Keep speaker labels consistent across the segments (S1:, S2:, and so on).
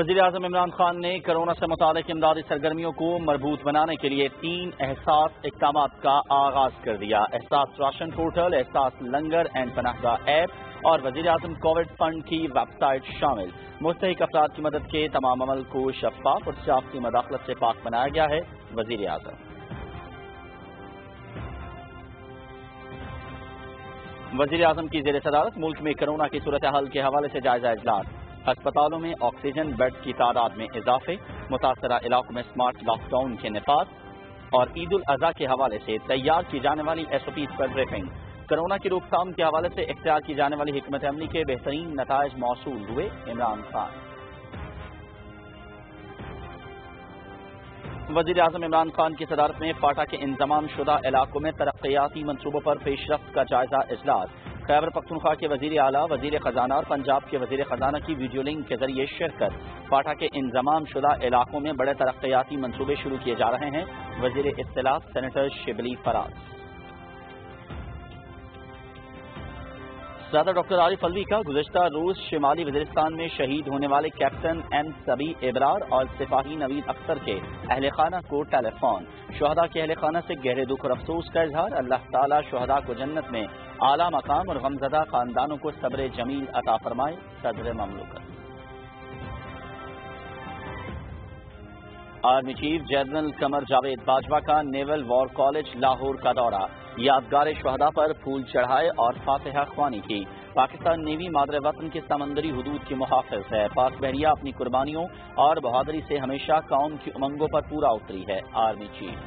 S1: وزیر اعظم عمران خان نے کرونا سے متعلق امدادی سرگرمیوں کو مربوط بنانے کے لیے 3 احساس اقدامات کا آغاز کر دیا۔ احساس راشن پورٹل، احساس لنگر اینڈ پناہ گاہ ایپ اور وزیر اعظم کووڈ فنڈ کی ویب سائٹ شامل۔ مستحق افراد کی مدد کے تمام عمل کو شفاف اور سیاسی مداخلت سے پاک بنایا گیا ہے۔ وزیر اعظم کی زیر صدارت ملک میں کرونا کی صورتحال کے حوالے سے جائزہ اجلاس۔ ہسپتالوں میں آکسیجن بیڈ کی تعداد میں اضافے، متاثرہ علاقوں میں سمارٹ لاک ڈاؤن کے نفاذ اور عید الاضحیٰ کے حوالے سے تیار کی جانے والی SOPs پر بریفنگ۔ کرونا کی روک تھام کے حوالے سے اختیار کی جانے والی حکمت عملی کے بہترین نتائج موصول ہوئے۔ عمران خان وزیر اعظم عمران خان کی صدارت میں فاٹا کے انضمام شدہ علاقوں میں ترقیاتی منصوبوں پر پیش رفت کا جائزہ اجلاس۔ خیبر پختونخوا کے وزیر اعلیٰ، وزیر خزانہ اور پنجاب کے وزیر خزانہ کی ویڈیو لنک کے ذریعے شرکت۔ فاٹا کے انضمام شدہ علاقوں میں بڑے ترقیاتی منصوبے شروع کیے جا رہے ہیں۔ وزیر اطلاع سینیٹر شبلی فراز۔ صدر ڈاکٹر عارف علوی کا گزشتہ روز شمالی وزیرستان میں شہید ہونے والے کیپٹن M سبی ابرار اور سپاہی نوید اختر کے اہل خانہ کو ٹیلی فون۔ شہداء کے اہل خانہ سے گہرے دکھ اور افسوس کا اظہار۔ اللہ تعالیٰ شہداء کو جنت میں اعلیٰ مقام اور غمزدہ خاندانوں کو صبر جمیل عطا فرمائے۔ صدر مملکت army chief general Qamar Javed Bajwa کا نیول وار کالج لاہور کا دورہ۔ یادگار شہداء پر پھول چڑھائے اور فاتحہ خوانی کی۔ پاکستان نیوی مادر وطن کے سمندری حدود کی محافظ ہے۔ پاک بحریہ اپنی قربانیوں اور بہادری سے ہمیشہ قوم کی امنگوں پر پورا اتری ہے۔ آرمی چیف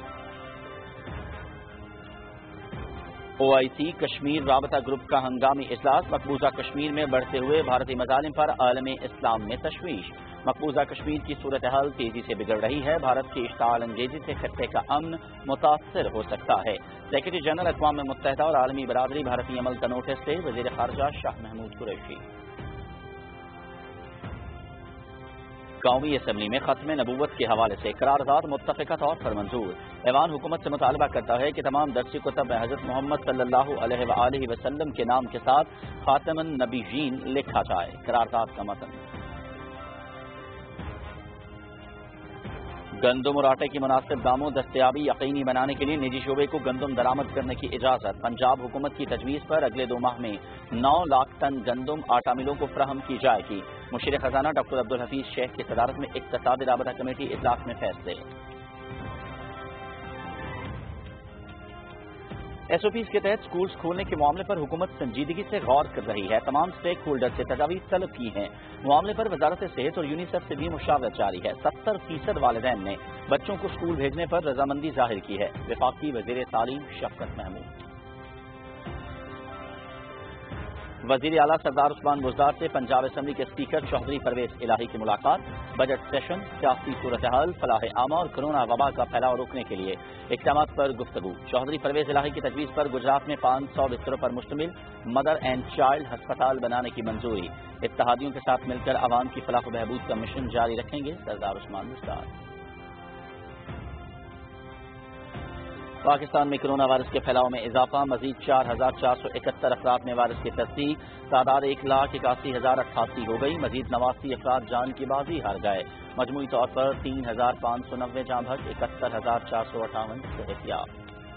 S1: OIC کشمیر رابطہ گروپ کا ہنگامی اجلاس۔ مقبوضہ کشمیر میں بڑھتے ہوئے بھارتی مظالم پر عالم اسلام میں تشویش۔ مقبوضہ کشمیر کی صورتحال تیزی سے بگڑ رہی ہے۔ بھارت کی اشتعال انگیزی سے خطے کا امن متاثر ہو سکتا ہے۔ سیکرٹری جنرل اقوام متحدہ اور عالمی برادری بھارتی عمل کا نوٹس دے۔ وزیر خارجہ شاہ محمود قریشی قومی اسمبلی میں ختم نبوت کے حوالے سے قرارداد متفقہ طور پر منظور۔ ایوان حکومت سے مطالبہ کرتا ہے کہ تمام درسی کتب میں حضرت محمد صلی اللہ علیہ وآلہ وسلم کے نام کے ساتھ خاتم النبیین لکھا جائے۔ قرارداد کا متن گندم اور آٹے کی مناسب داموں دستیابی یقینی بنانے کے لیے نجی شعبے کو گندم درآمد کرنے کی اجازت۔ پنجاب حکومت کی تجویز پر اگلے 2 ماہ میں 9 لاکھ ٹن گندم آٹا ملوں کو فراہم کی جائے گی۔ مشیر خزانہ ڈاکٹر عبدالحفیظ شیخ کی صدارت میں اقتصادی رابطہ کمیٹی اجلاس میں فیصلے۔ SOPs کے تحت سکولز کھولنے کے معاملے پر حکومت سنجیدگی سے غور کر رہی ہے۔ تمام سٹیک ہولڈر سے تجاویز طلب کی ہیں۔ معاملے پر وزارت صحت اور یونیسیف سے بھی مشاورت جاری ہے۔ 70% والدین نے بچوں کو سکول بھیجنے پر رضامندی ظاہر کی ہے۔ وفاقی وزیر تعلیم شفقت محمود وزیر اعلیٰ سردار عثمان بزدار سے پنجاب اسمبلی کے اسپیکر چودھری پرویز الہی کی ملاقات۔ بجٹ سیشن، سیاسی صورتحال، فلاح عامہ اور کرونا وبا کا پھیلاؤ روکنے کے لیے اقدامات پر گفتگو۔ چودھری پرویز الہی کی تجویز پر گجرات میں 500 بستروں پر مشتمل مدر اینڈ چائلڈ ہسپتال بنانے کی منظوری۔ اتحادیوں کے ساتھ مل کر عوام کی فلاح و بہبود کا مشن جاری رکھیں گے سردار عثمان بزدار۔ پاکستان میں کرونا وائرس کے پھیلاؤ میں اضافہ، مزید 4471 افراد میں وائرس کی تصدیق، تعداد 1,81,088 ہو گئی، مزید 89 افراد جان کی بازی ہار گئے، مجموعی طور پر 3,590 جاں بحق، 71,458 صحتیاب۔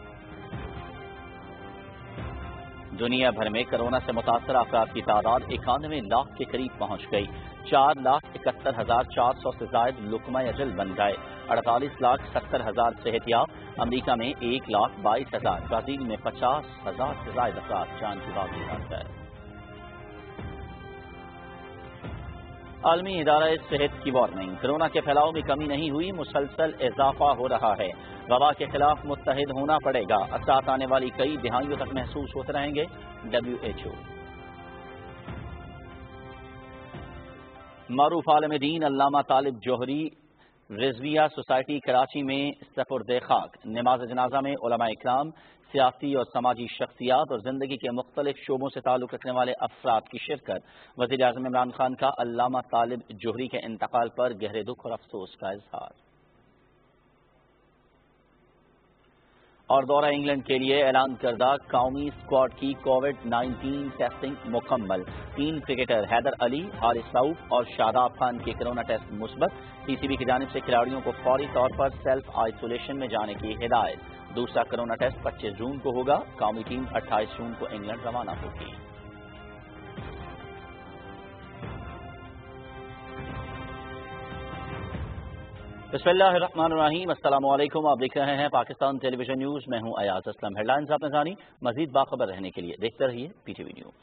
S1: دنیا بھر میں کرونا سے متاثرہ افراد کی تعداد 91 لاکھ کے قریب پہنچ گئی، 4,71,400 سے زائد لقمہ اجل بن گئے، 48,70,000 صحتیاب۔ امریکہ میں 1,22,000، برازیل میں 50,000 سے زائد افراد جان کی بازی ہار گئے۔ عالمی ادارہ صحت کی وارننگ، کرونا کے پھیلاؤ میں کمی نہیں ہوئی، مسلسل اضافہ ہو رہا ہے، وبا کے خلاف متحد ہونا پڑے گا، اثرات آنے والی کئی دہائیوں تک محسوس ہوتے رہیں گے۔ WHO معروف عالم دین علامہ طالب جوہری رضویہ سوسائٹی کراچی میں سپرد خاک۔ نماز جنازہ میں علماء اکرام، سیاسی اور سماجی شخصیات اور زندگی کے مختلف شعبوں سے تعلق رکھنے والے افراد کی شرکت۔ وزیر اعظم عمران خان کا علامہ طالب جوہری کے انتقال پر گہرے دکھ اور افسوس کا اظہار۔ اور دورہ انگلینڈ کے لیے اعلان کردہ قومی اسکواڈ کی کووڈ-19 ٹیسٹنگ مکمل. 3 کرکٹر حیدر علی، حارث رؤف اور شاداب خان کے کرونا ٹیسٹ مثبت. پی سی بی کی جانب سے کھلاڑیوں کو فوری طور پر سیلف آئسولیشن میں جانے کی ہدایت. دوسرا کرونا ٹیسٹ 25 جون کو ہوگا. قومی ٹیم 28 جون کو انگلینڈ روانہ ہوگی. بسم اللہ الرحمن الرحیم. السلام علیکم. آپ دیکھ رہے ہیں پاکستان ٹیلی ویژن نیوز. میں ہوں ایاز اسلم. ہیڈ لائنز آپ نے جانی. مزید باخبر رہنے کے لیے دیکھتے رہیے P T V news.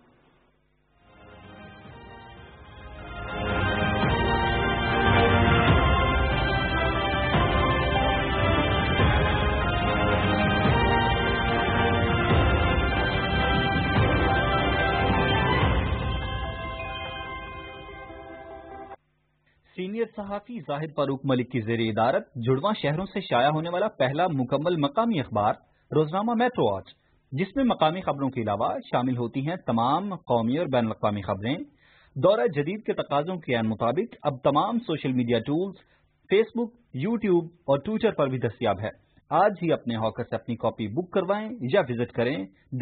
S2: Senior صحافی زاہد فاروق ملک کی زیر ادارت جڑواں شہروں سے شائع ہونے والا پہلا مکمل مقامی اخبار روزنامہ میٹرو آج، جس میں مقامی خبروں کے علاوہ شامل ہوتی ہیں تمام قومی اور بین الاقوامی خبریں. دورہ جدید کے تقاضوں کے عین مطابق اب تمام social media tools Facebook, YouTube اور ٹویٹر پر بھی دستیاب ہے. آج ہی اپنے ہاکر سے اپنی کاپی بک کروائیں یا وزٹ کریں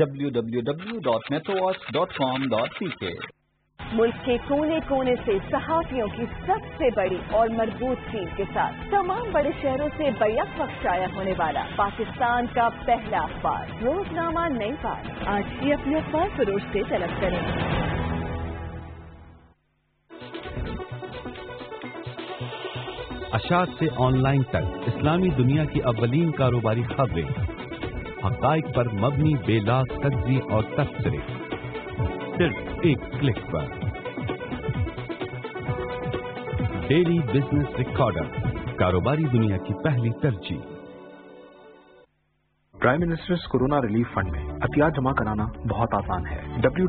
S2: www.metrowatch.com.pk.
S3: ملک کے کونے کونے سے صحافیوں کی سب سے بڑی اور مربوط ٹیم کے ساتھ تمام بڑے شہروں سے بیک وقت شائع ہونے والا پاکستان کا پہلا اخبار روزنامہ نئی بات. آج ہی اپنے اخبار فروش سے طلب کریں.
S4: اشاعت سے آن لائن تک اسلامی دنیا کی اولین کاروباری خبریں، حقائق پر مبنی بے لاگ تجزیے اور تبصرے، صرف ایک کلک پر. ڈیلی بزنس ریکارڈر، کاروباری دنیا کی پہلی ترجیح.
S5: Prime minister's corona relief fund میں عطیات جمع کرانا بہت آسان ہے.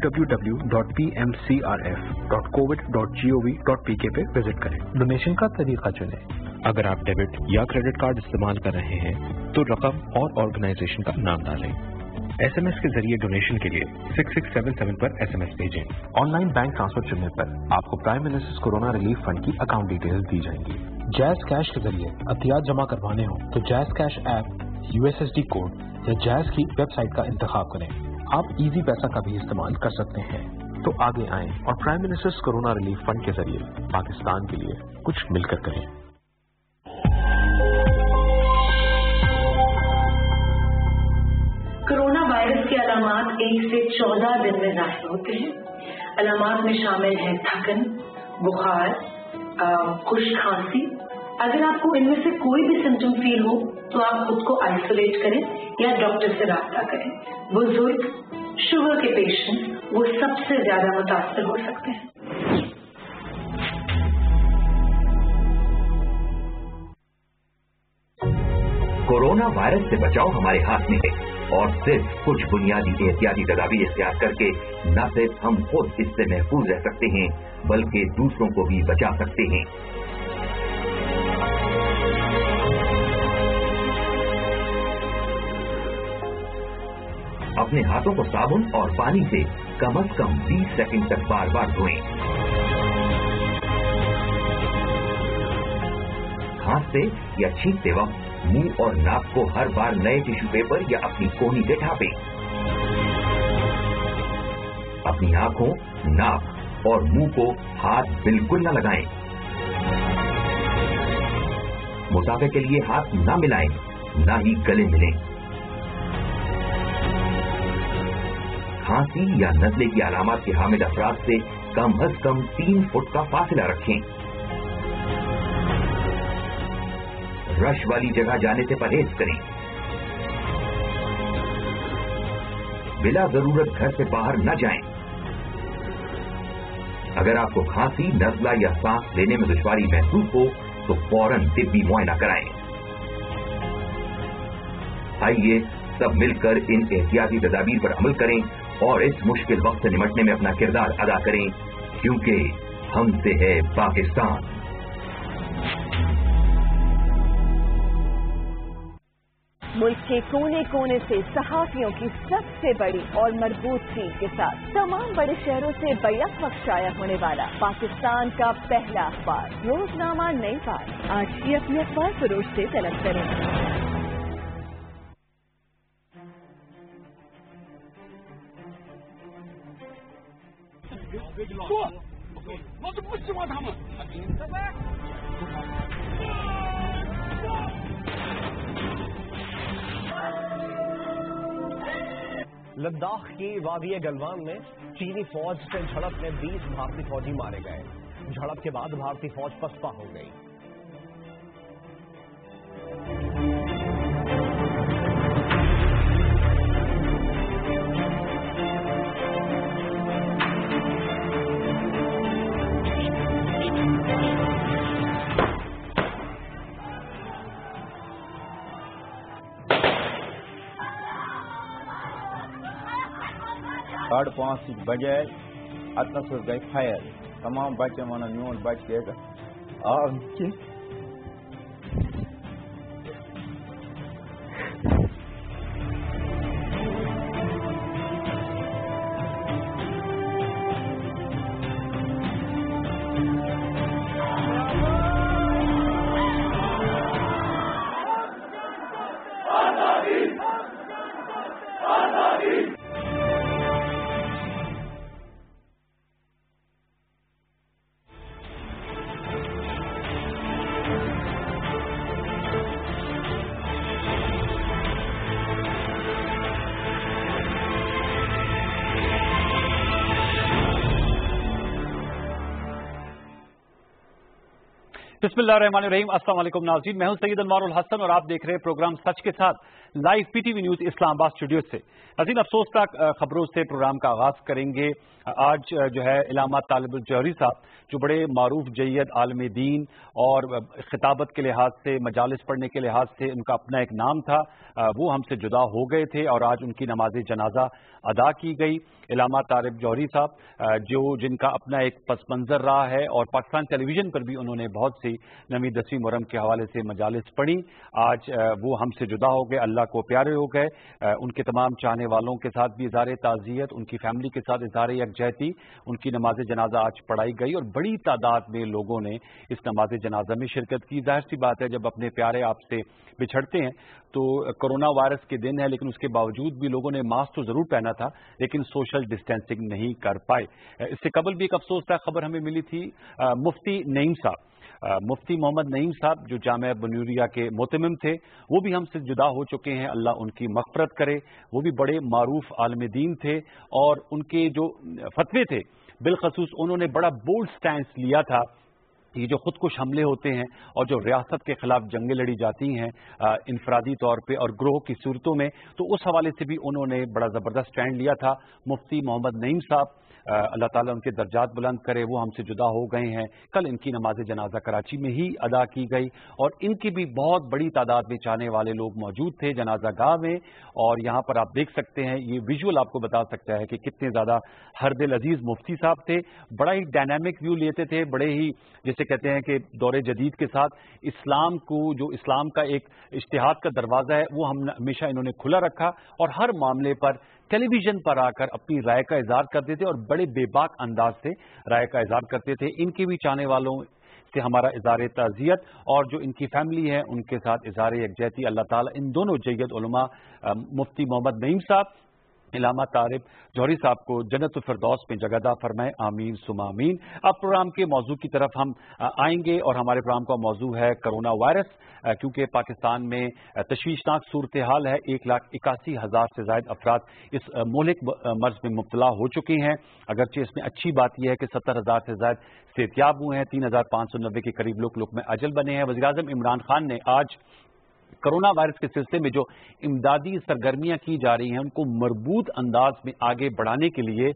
S5: www.pmcrf.covid.gov.pk پہ وزٹ کریں. ڈونیشن کا طریقہ چنیں. اگر آپ ڈیبٹ یا کریڈٹ کارڈ استعمال کر رہے ہیں تو رقم اور آرگنائزیشن کا نام ڈالیں. ایس ایم ایس کے ذریعے ڈونیشن کے لیے 6677 پر ایس ایم ایس بھیجیں. آن لائن بینک ٹرانسفر چننے پر آپ کو prime minister's corona relief fund کی اکاؤنٹ ڈیٹیلز دی جائیں گی. جیز کیش کے ذریعے عطیات جمع کروانے ہوں تو Jazz cash app, USSD code یا جیز کی ویب سائٹ کا انتخاب کریں. آپ ایزی پیسہ کا بھی استعمال کر سکتے ہیں. تو آگے آئیں اور prime minister's corona relief fund کے ذریعے پاکستان کے لیے کچھ مل کر کریں.
S6: کورونا وائرس کے علامات 1 سے 14 دن میں ظاہر ہوتے ہیں. علامات میں شامل ہیں تھکن، بخار، خشک کھانسی. اگر آپ کو ان میں سے کوئی بھی سمٹم فیل ہو تو آپ خود کو آئسولیٹ کریں یا ڈاکٹر سے رابطہ کریں. بزرگ، شوگر کے پیشنٹ وہ سب سے زیادہ متاثر ہو سکتے ہیں.
S7: کورونا وائرس سے بچاؤ ہمارے ہاتھ میں ہے اور صرف کچھ بنیادی احتیاطی تدابیر اختیار کر کے نہ صرف ہم خود اس سے محفوظ رہ سکتے ہیں بلکہ دوسروں کو بھی بچا سکتے ہیں. اپنے ہاتھوں کو صابن اور پانی سے کم از کم 20 سیکنڈ تک بار بار دھوئیں. کھانستے یا چھینکتے وقت منہ اور ناک کو ہر بار نئے ٹیشو پیپر یا اپنی کونی سے ڈھانپیں. اپنی آنکھوں، ناک اور منہ کو ہاتھ بالکل نہ لگائیں. مسافر کے لیے ہاتھ نہ ملائیں، نہ ہی گلے ملیں. کھانسی یا نزلے کی علامات کے حامل افراد سے کم از کم 3 فٹ کا فاصلہ رکھیں. رش والی جگہ جانے سے پرہیز کریں. بلا ضرورت گھر سے باہر نہ جائیں. اگر آپ کو کھانسی، نزلہ یا سانس لینے میں دشواری محسوس ہو تو فوراً طبی معائنہ کرائیں. آئیے سب مل کر ان احتیاطی تدابیر پر عمل کریں اور اس مشکل وقت سے نمٹنے میں اپنا کردار ادا کریں، کیونکہ ہم سے ہے پاکستان.
S3: ملک کے کونے کونے سے صحافیوں کی سب سے بڑی اور مربوط ٹیم کے ساتھ تمام بڑے شہروں سے بیک وقت شائع ہونے والا پاکستان کا پہلا اخبار روزنامہ نئی بات. آج ہی اپنے اخبار فروش سے طلب کریں.
S8: لداخ کی وادی گلوان میں چینی فوج سے جھڑپ میں 20 بھارتی فوجی مارے گئے. جھڑپ کے بعد بھارتی فوج پسپا ہو گئی.
S9: ساڑھے 5 بجے اتنس گئی فائر. تمام بچے ون میون بچہ آو
S10: بسم اللہ الرحمن الرحیم. السلام علیکم ناظرین، میں ہوں سید انوار الحسن اور آپ دیکھ رہے ہیں پروگرام سچ کے ساتھ live P T V news Islamabad studio سے. ناظرین، افسوسناک خبروں سے پروگرام کا آغاز کریں گے. آج جو ہے علامہ طالب الجوہری صاحب جو بڑے معروف جید عالم دین اور خطابت کے لحاظ سے مجالس پڑھنے کے لحاظ سے ان کا اپنا ایک نام تھا، وہ ہم سے جدا ہو گئے تھے اور آج ان کی نماز جنازہ ادا کی گئی. علامہ طالب جوہری صاحب جن کا اپنا ایک پس منظر رہا ہے اور پاکستان ٹیلی ویژن پر بھی انہوں نے بہت سی 9ویں 10ویں محرم کے حوالے سے مجالس پڑھی، آج وہ ہم سے جدا ہو گئے، اللہ کو پیارے ہو گئے. ان کے تمام چاہنے والوں کے ساتھ بھی اظہار تعزیت، ان کی فیملی کے ساتھ اظہار یکجہتی. ان کی نماز جنازہ آج پڑھائی گئی اور بڑی تعداد میں لوگوں نے اس نماز جنازہ میں شرکت کی. ظاہر سی بات ہے جب اپنے پیارے آپ سے بچھڑتے ہیں تو کرونا وائرس کے دن ہے، لیکن اس کے باوجود بھی لوگوں نے ماسک تو ضرور پہنا تھا لیکن سوشل ڈسٹینسنگ نہیں کر پائے. اس سے قبل بھی ایک افسوسناک خبر ہمیں ملی تھی. مفتی نعیم صاحب، مفتی محمد نعیم صاحب جو جامعہ بنوریا کے مہتمم تھے، وہ بھی ہم سے جدا ہو چکے ہیں. اللہ ان کی مغفرت کرے. وہ بھی بڑے معروف عالم دین تھے اور ان کے جو فتوے تھے بالخصوص انہوں نے بڑا بولڈ سٹینس لیا تھا. یہ جو خودکش حملے ہوتے ہیں اور جو ریاست کے خلاف جنگیں لڑی جاتی ہیں انفرادی طور پہ اور گروہ کی صورتوں میں، تو اس حوالے سے بھی انہوں نے بڑا زبردست سٹینڈ لیا تھا. مفتی محمد نعیم صاحب، اللہ تعالیٰ ان کے درجات بلند کرے، وہ ہم سے جدا ہو گئے ہیں. کل ان کی نماز جنازہ کراچی میں ہی ادا کی گئی اور ان کی بھی بہت بڑی تعداد میں چاہنے والے لوگ موجود تھے جنازہ گاہ میں. اور یہاں پر آپ دیکھ سکتے ہیں، یہ ویژول آپ کو بتا سکتا ہے کہ کتنے زیادہ ہر دل عزیز مفتی صاحب تھے. بڑا ہی ڈائنامک ویو لیتے تھے، بڑے ہی جسے کہتے ہیں کہ دور جدید کے ساتھ اسلام کو، جو اسلام کا ایک اجتہاد کا دروازہ ہے، وہ ہمیشہ انہوں نے کھلا رکھا اور ہر معاملے پر ٹیلی ویژن پر آ کر اپنی رائے کا اظہار کرتے تھے اور بڑے بے باک انداز سے رائے کا اظہار کرتے تھے. ان کے بھی چاہنے والوں سے ہمارا اظہار تعزیت اور جو ان کی فیملی ہے ان کے ساتھ اظہار یکجہتی. اللہ تعالیٰ ان دونوں جید علماء مفتی محمد نعیم صاحب، علامہ طالب جوہری صاحب کو جنت الفردوس میں جگہ عطا فرمائے، آمین ثم آمین. اب پروگرام کے موضوع کی طرف ہم آئیں گے اور ہمارے پروگرام کا موضوع ہے کرونا وائرس. کیونکہ پاکستان میں تشویشناک صورتحال ہے، 1,81,000 سے زائد افراد اس مہلک مرض میں مبتلا ہو چکے ہیں. اگرچہ اس میں اچھی بات یہ ہے کہ 70,000 سے زائد صحتیاب ہوئے ہیں، 3,590 کے قریب لوگ میں اجل بنے ہیں. وزیراعظم عمران خان نے آج کرونا وائرس کے سلسلے میں جو امدادی سرگرمیاں کی جا رہی ہیں ان کو مربوط انداز میں آگے بڑھانے کے لیے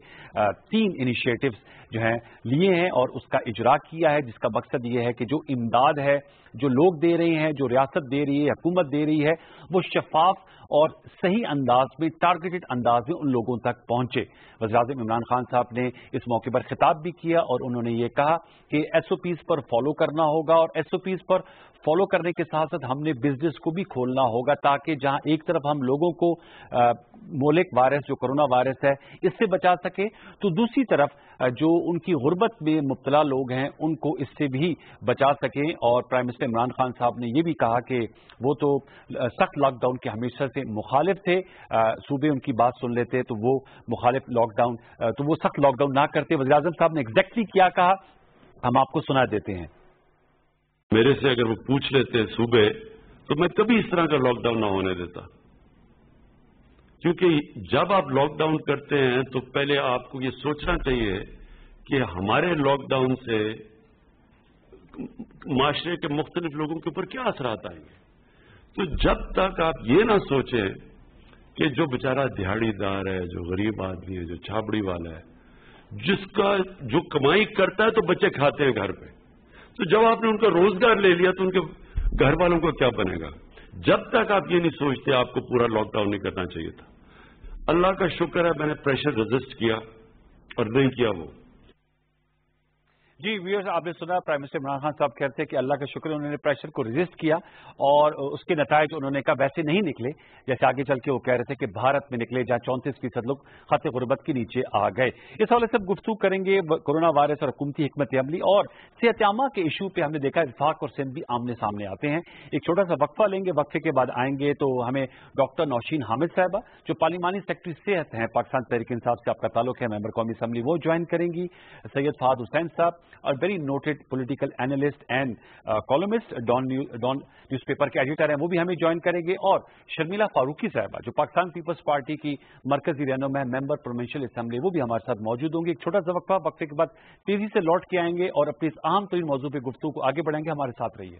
S10: 3 انیشیٹوز جو ہیں لیے ہیں اور اس کا اجرا کیا ہے، جس کا مقصد یہ ہے کہ جو امداد ہے، جو لوگ دے رہے ہیں، جو ریاست دے رہی ہے، حکومت دے رہی ہے، وہ شفاف اور صحیح انداز میں، ٹارگیٹڈ انداز میں ان لوگوں تک پہنچے. وزیراعظم عمران خان صاحب نے اس موقع پر خطاب بھی کیا اور انہوں نے یہ کہا کہ ایس او پیز پر فالو کرنا ہوگا اور ایس او پیز پر فالو کرنے کے ساتھ ساتھ ہم نے بزنس کو بھی کھولنا ہوگا تاکہ جہاں ایک طرف ہم لوگوں کو मोलिक वायरस जो कोरोना वायरस है इससे बचा सके, तो दूसरी तरफ जो उनकी गुर्बत में मुब्तला लोग हैं उनको इससे भी बचा सकें। और प्राइम मिनिस्टर इमरान खान साहब ने ये भी कहा कि वो तो सख्त लॉकडाउन के हमेशा से मुखालिफ थे, सूबे उनकी बात सुन लेते तो वो मुखालिफ लॉकडाउन, तो वो सख्त लॉकडाउन ना करते। वज़ीर आज़म साहब ने एग्जैक्टली क्या कहा हम आपको सुना देते हैं।
S11: मेरे से अगर वो पूछ लेते सूबे तो मैं कभी इस तरह का लॉकडाउन ना होने देता, क्योंकि जब आप लॉकडाउन करते हैं तो पहले आपको ये सोचना चाहिए कि हमारे लॉकडाउन से माशरे के मुख्तलिफ लोगों के ऊपर क्या असरात आएंगे। तो जब तक आप ये ना सोचें कि जो बेचारा दिहाड़ीदार है, जो गरीब आदमी है, जो छाबड़ी वाला है, जिसका जो कमाई करता है तो बच्चे खाते हैं घर पे, तो जब आपने उनका रोजगार ले लिया तो उनके घर वालों को क्या बनेगा। जब तक आप ये नहीं सोचते आपको पूरा लॉकडाउन नहीं करना चाहिए था। अल्लाह का शुक्र है मैंने प्रेशर रेजिस्ट किया और नहीं किया वो।
S10: जी व्यूअर्स, आपने सुना प्राइम मिनिस्टर इमरान खान साहब कहते हैं कि अल्लाह का शुक्र है उन्होंने प्रेशर को रेजिस्ट किया और उसके नतायज उन्होंने कहा वैसे नहीं निकले जैसे आगे चल के वो कह रहे थे कि भारत में निकले जहां 34% लोग खत गुर्बत के नीचे आ गए। इस हवाले से गुफ्तगू करेंगे कोरोना वायरस और हुकूमती हिकमत अमली और सेहत-ए-आमा के इशू पे। हमने देखा वफाक और सिंध भी आमने सामने आते हैं। एक छोटा सा वक्फा लेंगे, वक्फे के बाद आएंगे तो हमें डॉक्टर नौशीन हामिद साहबा जो पार्लिमानी सेक्रेटरी सेहत हैं, पाकिस्तान तहरीक इंसाफ से आपका ताल्लुक है, मेंबर कौमी असम्बली, वो ज्वाइन करेंगी। सैयद फहद हुसैन साहब और very noted political analyst and columnist Dawn newspaper के एडिटर हैं, वो भी हमें ज्वाइन करेंगे। और शर्मिला फारूकी साहबा जो पाकिस्तान पीपल्स पार्टी की मरकजी रहनुमा है, मेंबर प्रोविंशियल असेंबली, वो भी हमारे साथ मौजूद होंगे। एक छोटा सा वक्फा, वक्फे के बाद तेजी से लौट के आएंगे और अपने इस अहम तरीन मौजू पे गुफ्तगू को आगे बढ़ाएंगे। हमारे साथ रहिए।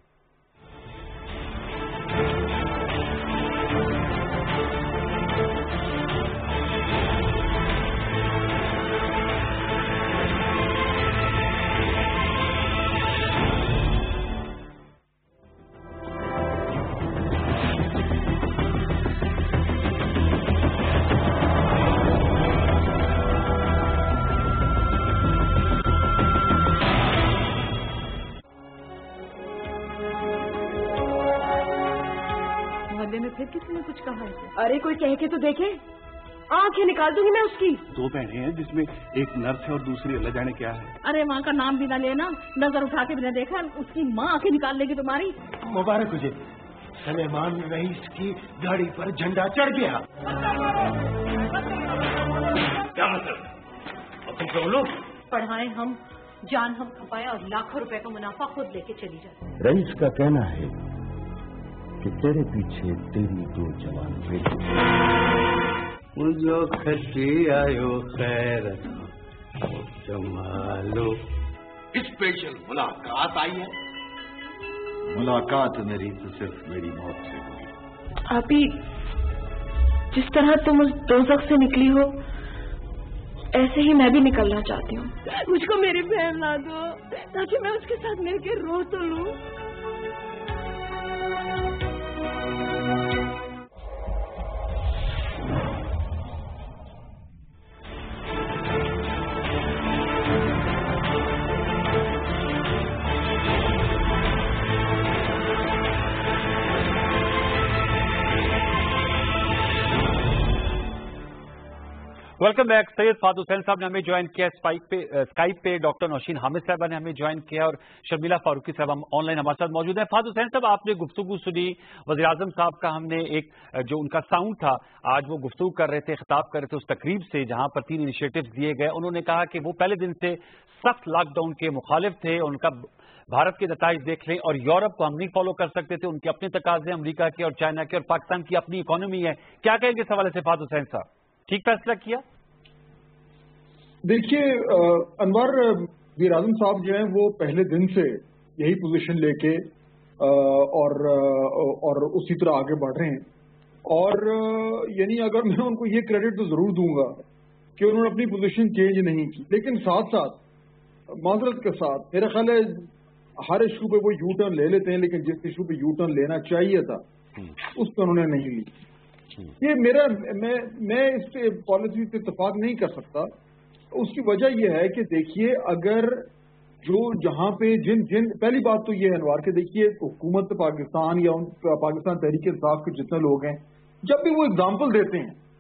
S3: फिर किसी ने कुछ कहा है? अरे कोई कह के तो देखे, आंखें निकाल दूंगी मैं उसकी।
S12: 2 बहनें हैं जिसमें एक नर्स है और दूसरी अल्लाह जाने क्या है।
S13: अरे माँ का नाम भी ना लेना, नजर उठा के भी ना देखा, उसकी माँ आंखें निकाल लेगी तुम्हारी।
S12: मुबारक तुझे, सलेमान रईस की गाड़ी पर झंडा चढ़ गया। क्या मतलब? अब तुम सब लोग
S13: पढ़ाएं हम, जान हम खपाए और लाखों रुपए का मुनाफा खुद लेके चली जाए।
S14: रईस का कहना है कि तेरे पीछे तेरी 2 जवान बेटी
S12: मुझो खसी आयो खैर जमालो। स्पेशल मुलाकात आई है।
S14: मुलाकात मेरी तो सिर्फ मेरी मौत से हुई।
S6: आप ही जिस तरह तुम उस दोज़ख से निकली हो ऐसे ही मैं भी निकलना चाहती हूँ।
S13: मुझको मेरी बहन ला दो ताकि मैं उसके साथ मिलकर रो तो लूं।
S10: Welcome back. सैयद फहद हुसैन साहब ने हमें ज्वाइन किया स्काइप पे डॉक्टर नौशीन हामिद साहबा ने हमें ज्वाइन किया और शर्मिला फारूकी साहब हम ऑनलाइन हमारे साथ मौजूद हैं। फहद हुसैन साहब, आपने गुफ्तगू सुनी वज़ीर आज़म साहब का, हमने एक जो उनका साउंड था आज वो गुफ्तगू कर रहे थे, खिताब कर रहे थे उस तकरीब से जहां पर 3 इनिशिएटिव दिए गए। उन्होंने कहा कि वो पहले दिन से सख्त लॉकडाउन के मुखालिफ थे। उनका भारत के नताइज देख लें और यूरोप को हम नहीं फॉलो कर सकते थे, उनके अपने तकाजे अमरीका के और चाइना के और पाकिस्तान की अपनी इकोनॉमी है। क्या कहेंगे इस हवाले से फहद हुसैन साहब? ठीक फैसला किया?
S15: देखिए अनवर, वज़ीर आज़म साहब जो हैं वो पहले दिन से यही पोजीशन लेके और उसी तरह आगे बढ़ रहे हैं। और यानी अगर मैं उनको ये क्रेडिट तो जरूर दूंगा कि उन्होंने अपनी पोजीशन चेंज नहीं की, लेकिन साथ साथ माजरत के साथ मेरा ख्याल है हर इशू पे वो यू टर्न ले लेते हैं, लेकिन जिस इशू पे यू टर्न लेना चाहिए था उस पर उन्होंने नहीं ली। ये मेरा मैं इस पॉलिसी से इत्तेफाक नहीं कर सकता। उसकी वजह यह है कि देखिए, अगर जो जहां पे जिन पहली बात तो ये है अनवार के, देखिए हुकूमत पाकिस्तान या पाकिस्तान तहरीक इंसाफ के जितने लोग हैं, जब भी वो एग्जाम्पल देते हैं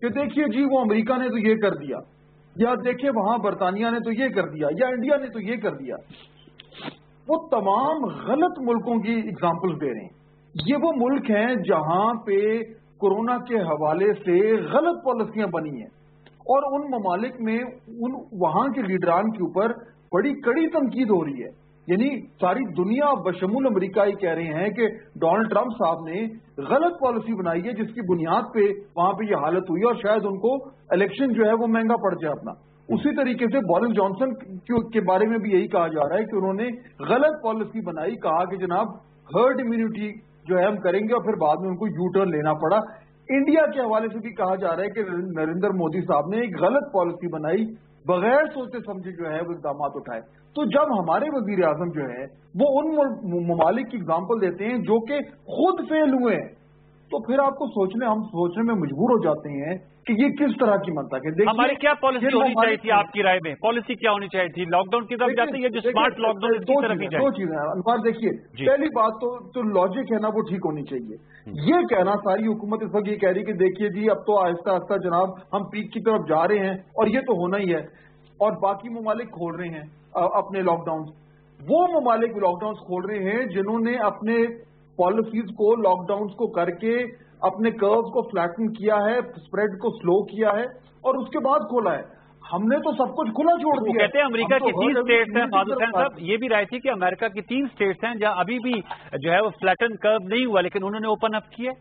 S15: کہ دیکھیے جی وہ امریکہ نے تو یہ کر دیا، یا دیکھیں وہاں برطانیہ نے تو یہ کر دیا، یا انڈیا نے تو یہ کر دیا. وہ تمام غلط ملکوں کی اگزامپل دے رہے ہیں. یہ وہ ملک ہیں جہاں پہ کورونا کے حوالے سے غلط پالیسیاں بنی ہیں، اور ان ممالک میں وہاں کے لیڈران کے اوپر بڑی کڑی تنقید ہو رہی ہے. یعنی ساری دنیا بشمول امریکہ ہی کہہ رہے ہیں کہ ڈونلڈ ٹرمپ صاحب نے غلط پالیسی بنائی ہے، جس کی بنیاد پہ وہاں پہ یہ حالت ہوئی، اور شاید ان کو الیکشن جو ہے وہ مہنگا پڑ جائے اپنا. اسی طریقے سے بورس جانسن کے بارے میں بھی یہی کہا جا رہا ہے کہ انہوں نے غلط پالیسی بنائی، کہا کہ جناب ہرڈ امیونٹی جو ہے ہم کریں گے، اور پھر بعد میں ان کو یو ٹرن لینا پڑا. انڈیا کے حوالے سے بھی کہا جا رہا ہے کہ نریندر مودی صاحب نے ایک غلط پالیسی بنائی، بغیر سوچے سمجھے جو ہے وہ اقدامات اٹھائے. تو جب ہمارے وزیر اعظم جو ہے وہ ان ممالک کی اگزامپل دیتے ہیں جو کہ خود فیل ہوئے ہیں، تو پھر آپ کو ہم سوچنے میں مجبور ہو جاتے ہیں کہ یہ کس طرح کی منطق ہے.
S10: ہماری کیا پالیسی ہونی چاہیے تھی آپ کی رائے میں؟ پالیسی کیا ہونی چاہیے تھی؟ لاک ڈاؤن کی طرف جاتے ہیں، جو اسمارٹ لاک ڈاؤن کی طرف ہی جائے؟
S15: دو چیزیں ہیں انوار. دیکھیے پہلی بات تو لاجک ہے نا وہ ٹھیک ہونی چاہیے. یہ کہنا ساری حکومت اس وقت یہ کہہ رہی کہ دیکھیے جی اب تو آہستہ آہستہ جناب ہم پیک کی طرف جا رہے ہیں، اور یہ تو ہونا ہی ہے، اور باقی ممالک کھول رہے ہیں اپنے لاک ڈاؤن. وہ ممالک لاک ڈاؤن کھول رہے ہیں جنہوں نے اپنے پالیسیز کو لاک ڈاؤن کو کر کے اپنے کروز کو فلیٹن کیا ہے، اسپریڈ کو سلو کیا ہے، اور اس کے بعد کھولا ہے. ہم نے تو سب کچھ کھلا چھوڑ دیا.
S10: کہتے ہیں امریکہ کی 3 اسٹیٹس ہیں. فاضل حسین صاحب یہ بھی رائے تھی کہ امریکہ کی 3 اسٹیٹس ہیں جہاں ابھی بھی جو ہے وہ فلیٹن کرو نہیں ہوا، لیکن انہوں نے اوپن اپ کیا.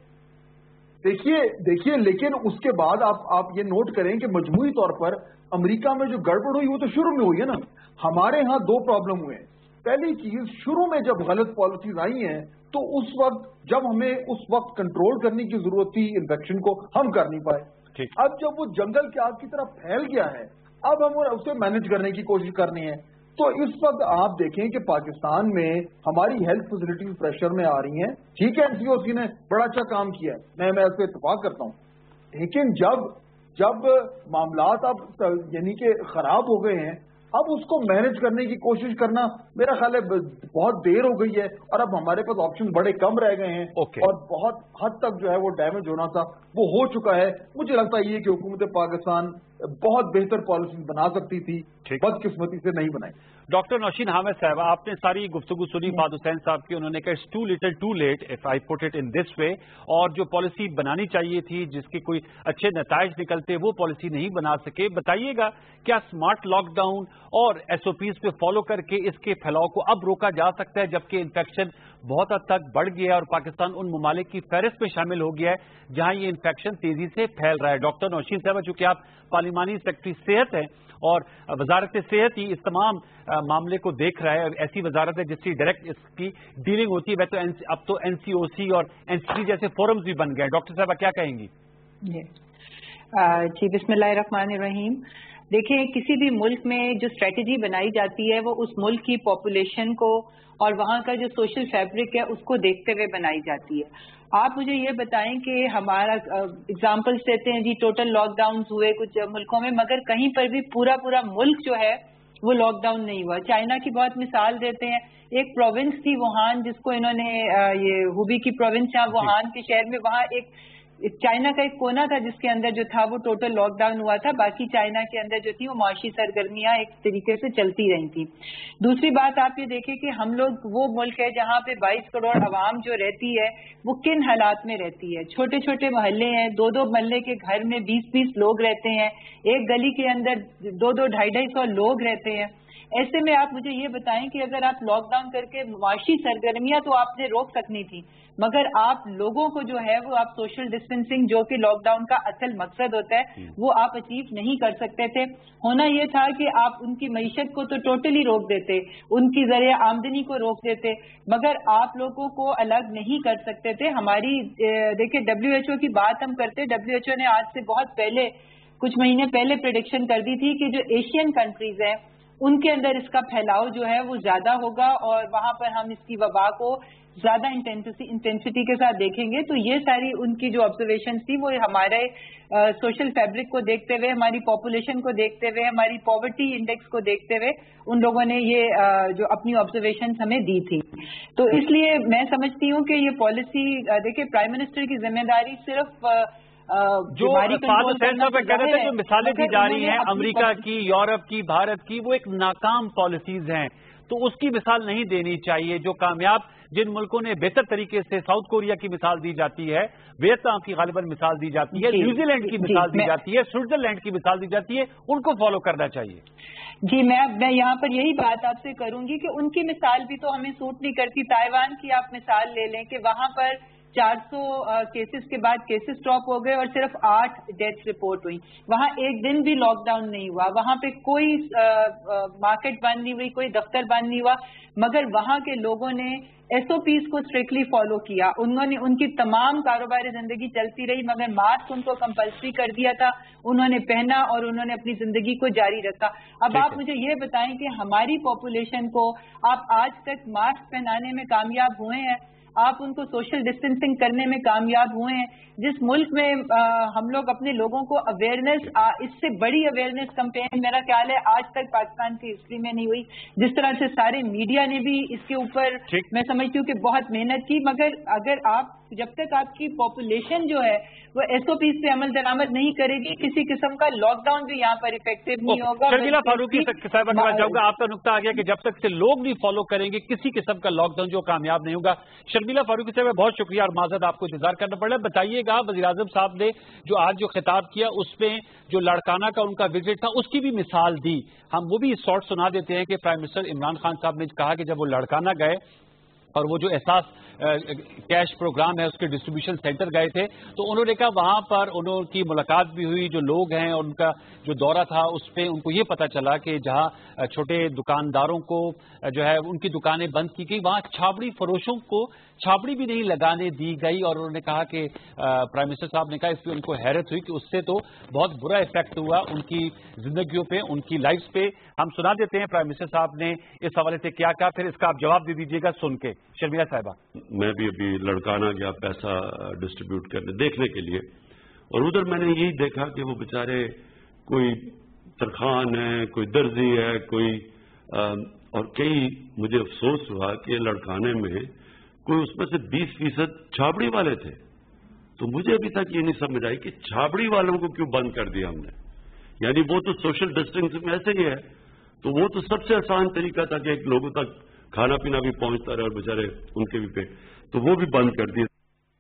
S15: دیکھیے لیکن اس کے بعد آپ یہ نوٹ کریں کہ مجموعی طور پر امریکہ میں جو گڑبڑ ہوئی وہ تو شروع میں ہوئی ہے نا. ہمارے ہاں 2 پرابلم ہوئے ہیں. پہلی چیز، شروع میں جب غلط پالیسیز آئی ہیں تو اس وقت جب ہمیں اس وقت کنٹرول کرنے کی ضرورت تھی انفیکشن کو، ہم کر نہیں پائے. اب جب وہ جنگل کی آگ کی طرف پھیل گیا ہے، اب ہم اسے مینج کرنے کی کوشش کرنی ہے. تو اس وقت آپ دیکھیں کہ پاکستان میں ہماری ہیلتھ فیسلٹیز پریشر میں آ رہی ہیں. ٹھیک ہے NCOC نے بڑا اچھا کام کیا ہے، میں اس پہ اتفاق کرتا ہوں، لیکن جب معاملات اب یعنی کہ خراب ہو گئے ہیں، اب اس کو مینج کرنے کی کوشش کرنا میرا خیال ہے بہت دیر ہو گئی ہے، اور اب ہمارے پاس آپشن بڑے کم رہ گئے ہیں. اور بہت حد تک جو ہے وہ ڈیمیج ہونا تھا وہ ہو چکا ہے. مجھے لگتا ہے یہ کہ حکومت پاکستان بہت بہتر پالیسی بنا سکتی تھی، بدقسمتی سے نہیں بنائی.
S10: ڈاکٹر نوشین حامد صاحب، آپ نے ساری گفتگو سنی فاضل حسین صاحب کی. انہوں نے کہا it's too little too late if I put it in this way, اور جو پالیسی بنانی چاہیے تھی جس کے کوئی اچھے نتائج نکلتے وہ پالیسی نہیں بنا سکے. بتائیے گا کیا اسمارٹ لاک ڈاؤن اور SOPs پہ فالو کر کے اس کے پھیلاؤ کو اب روکا جا سکتا ہے، جبکہ انفیکشن بہت حد تک بڑھ گیا ہے اور پاکستان ان ممالک کی فہرست میں شامل ہو گیا ہے جہاں یہ انفیکشن تیزی سے پھیل رہا ہے؟ ڈاکٹر نوشین صاحب، چونکہ آپ پارلیمانی سیکرٹری صحت ہیں اور وزارت صحت ہی اس تمام معاملے کو دیکھ رہا ہے، ایسی وزارت ہے جس کی ڈائریکٹ اس کی ڈیلنگ ہوتی ہے. اب تو NCOC اور NCT جیسے فورمز بھی بن گئے. ڈاکٹر صاحب کیا کہیں گی؟
S16: جی بسم اللہ الرحمن الرحیم. دیکھیں کسی بھی ملک میں جو اسٹریٹجی بنائی جاتی ہے وہ اس ملک کی پاپولیشن کو اور وہاں کا جو سوشل فیبرک ہے اس کو دیکھتے ہوئے بنائی جاتی ہے. آپ مجھے یہ بتائیں کہ ہمارا اگزامپلس دیتے ہیں جی ٹوٹل لاک ڈاؤنز ہوئے کچھ ملکوں میں، مگر کہیں پر بھی پورا ملک جو ہے وہ لاک ڈاؤن نہیں ہوا. چائنا کی بہت مثال دیتے ہیں. ایک پروونس تھی ووہان، جس کو انہوں نے یہ ہوبی کی پروونس ہے ووہان کے شہر میں، وہاں ایک چائنا کا ایک کونا تھا جس کے اندر جو تھا وہ ٹوٹل لاک ڈاؤن ہوا تھا. باقی چائنا کے اندر جو تھی وہ معاشی سرگرمیاں ایک طریقے سے چلتی رہی تھیں. دوسری بات آپ یہ دیکھیں کہ ہم لوگ وہ ملک ہے جہاں پہ 22 کروڑ عوام جو رہتی ہے وہ کن حالات میں رہتی ہے. چھوٹے چھوٹے محلے ہیں، 2 محلے کے گھر میں 20 لوگ رہتے ہیں، ایک گلی کے اندر 250 لوگ رہتے ہیں. ایسے میں آپ مجھے یہ بتائیں کہ اگر آپ لاک ڈاؤن کر کے معاشی سرگرمیاں تو آپ نے روک سکنی تھی، مگر آپ لوگوں کو جو ہے وہ آپ سوشل ڈسٹینسنگ جو کہ لاک ڈاؤن کا اصل مقصد ہوتا ہے وہ آپ اچیو نہیں کر سکتے تھے. ہونا یہ تھا کہ آپ ان کی معیشت کو تو ٹوٹلی روک دیتے، ان کی ذریعہ آمدنی کو روک دیتے، مگر آپ لوگوں کو الگ نہیں کر سکتے تھے. ہماری دیکھیں WHO کی بات ہم کرتے، WHO نے آج سے بہت پہلے کچھ مہینے پہلے پریڈکشن کر دی تھی کہ جو ایشین کنٹریز ہیں ان کے اندر اس کا پھیلاؤ جو ہے وہ زیادہ ہوگا اور وہاں پر ہم اس کی وبا کو زیادہ انٹینسٹی کے ساتھ دیکھیں گے. تو یہ ساری ان کی جو آبزرویشن تھی وہ ہمارے سوشل فیبرک کو دیکھتے ہوئے، ہماری پاپولیشن کو دیکھتے ہوئے، ہماری پاورٹی انڈیکس کو دیکھتے ہوئے ان لوگوں نے یہ جو اپنی آبزرویشن ہمیں دی تھی. تو اس لیے میں سمجھتی ہوں کہ یہ پالیسی دیکھیں پرائم منسٹر کی ذمہ داری صرف
S10: جو فاضل سین صاحب کہہ رہے تھے جو مثالیں دی جا رہی ہیں امریکہ کی، یورپ کی، بھارت کی، وہ ایک ناکام پالیسیز ہیں، تو اس کی مثال نہیں دینی چاہیے. جو کامیاب جن ملکوں نے بہتر طریقے سے، ساؤتھ کوریا کی مثال دی جاتی ہے، ویتنام کی غالباً مثال دی جاتی ہے، نیوزی لینڈ کی مثال دی جاتی ہے، سوئٹزرلینڈ کی مثال دی جاتی ہے، ان کو فالو کرنا چاہیے.
S16: جی میں یہاں پر یہی بات آپ سے کروں گی کہ ان کی مثال بھی تو ہمیں سوٹ نہیں کرتی. تائیوان کی آپ مثال لے لیں کہ وہاں پر 400 کیسز کے بعد کیسز ڈراپ ہو گئے اور صرف 8 ڈیتھ رپورٹ ہوئی. وہاں ایک دن بھی لاک ڈاؤن نہیں ہوا، وہاں پہ کوئی مارکیٹ بند نہیں ہوئی، کوئی دفتر بند نہیں ہوا، مگر وہاں کے لوگوں نے ایس او پیز کو اسٹرکٹلی فالو کیا. انہوں نے ان کی تمام کاروباری زندگی چلتی رہی، مگر ماسک ان کو کمپلسری کر دیا تھا، انہوں نے پہنا اور انہوں نے اپنی زندگی کو جاری رکھا. اب آپ مجھے یہ بتائیں کہ ہماری پاپولیشن کو آپ آج تک ماسک پہنانے میں کامیاب ہوئے ہیں؟ آپ ان کو سوشل ڈسٹینسنگ کرنے میں کامیاب ہوئے ہیں؟ جس ملک میں ہم لوگ اپنے لوگوں کو اویئرنیس، اس سے بڑی اویئرنیس کمپین میرا خیال ہے آج تک پاکستان کی ہسٹری میں نہیں ہوئی. جس طرح سے سارے میڈیا نے بھی اس کے اوپر میں سمجھتی ہوں کہ بہت محنت کی، مگر اگر آپ جب تک آپ کی پاپولیشن جو ہے وہ ایس او پیز پہ عمل درآمد نہیں کرے گی، کسی قسم کا لاک ڈاؤن بھی یہاں پر افیکٹو نہیں ہوگا.
S10: شرمیلا فاروقی صاحبہ کے پاس جاؤں گا. آپ کا نقطہ آ گیا کہ جب تک سے لوگ نہیں فالو کریں گے کسی قسم کا لاک ڈاؤن جو کامیاب نہیں ہوگا. شرمیلا فاروقی صاحب بہت شکریہ اور معذرت آپ کو انتظار کرنا پڑ رہا ہے. بتائیے گا وزیر اعظم صاحب نے جو آج جو خطاب کیا اس میں جو لاڑکانہ کا ان کا وزٹ تھا اس کی بھی مثال دی. ہم وہ بھی شارٹ سنا دیتے ہیں کہ پرائم منسٹر عمران خان صاحب نے کہا کہ جب وہ لاڑکانہ گئے اور وہ جو احساس کیش پروگرام ہے اس کے ڈسٹریبیوشن سینٹر گئے تھے تو انہوں نے کہا وہاں پر انہوں کی ملاقات بھی ہوئی، جو لوگ ہیں اور ان کا جو دورہ تھا اس پہ ان کو یہ پتا چلا کہ جہاں چھوٹے دکانداروں کو جو ہے ان کی دکانیں بند کی گئی، وہاں چھاپڑی فروشوں کو چھاپڑی بھی نہیں لگانے دی گئی. اور انہوں نے کہا کہ پرائم منسٹر صاحب نے کہا اس پہ ان کو حیرت ہوئی کہ اس سے تو بہت برا افیکٹ ہوا ان کی زندگیوں پہ، ان کی لائف پہ. ہم سنا دیتے ہیں پرائم منسٹر صاحب نے اس حوالے سے کیا کہا، پھر اس کا آپ جواب دے دیجیے گا سن کے. شرمیلا صاحبہ.
S11: میں بھی ابھی لڑکانہ گیا پیسہ ڈسٹریبیوٹ کرنے دیکھنے کے لیے، اور ادھر میں نے یہی دیکھا کہ وہ بیچارے کوئی ترخان ہے، کوئی درزی ہے، کوئی اور کئی مجھے افسوس ہوا کہ لڑکانے میں کوئی اس میں سے 20% چھاپڑی والے تھے. تو مجھے ابھی تک یہ نہیں سمجھ آئی کہ چھاپڑی والوں کو کیوں بند کر دیا ہم نے. یعنی وہ تو سوشل ڈسٹینسنگ میں ایسے ہی ہے، تو وہ تو سب سے آسان طریقہ تھا کہ لوگوں تک کھانا پینا بھی پہنچتا رہے اور بیچارے ان کے بھی پیٹ، تو وہ بھی بند کر دیے.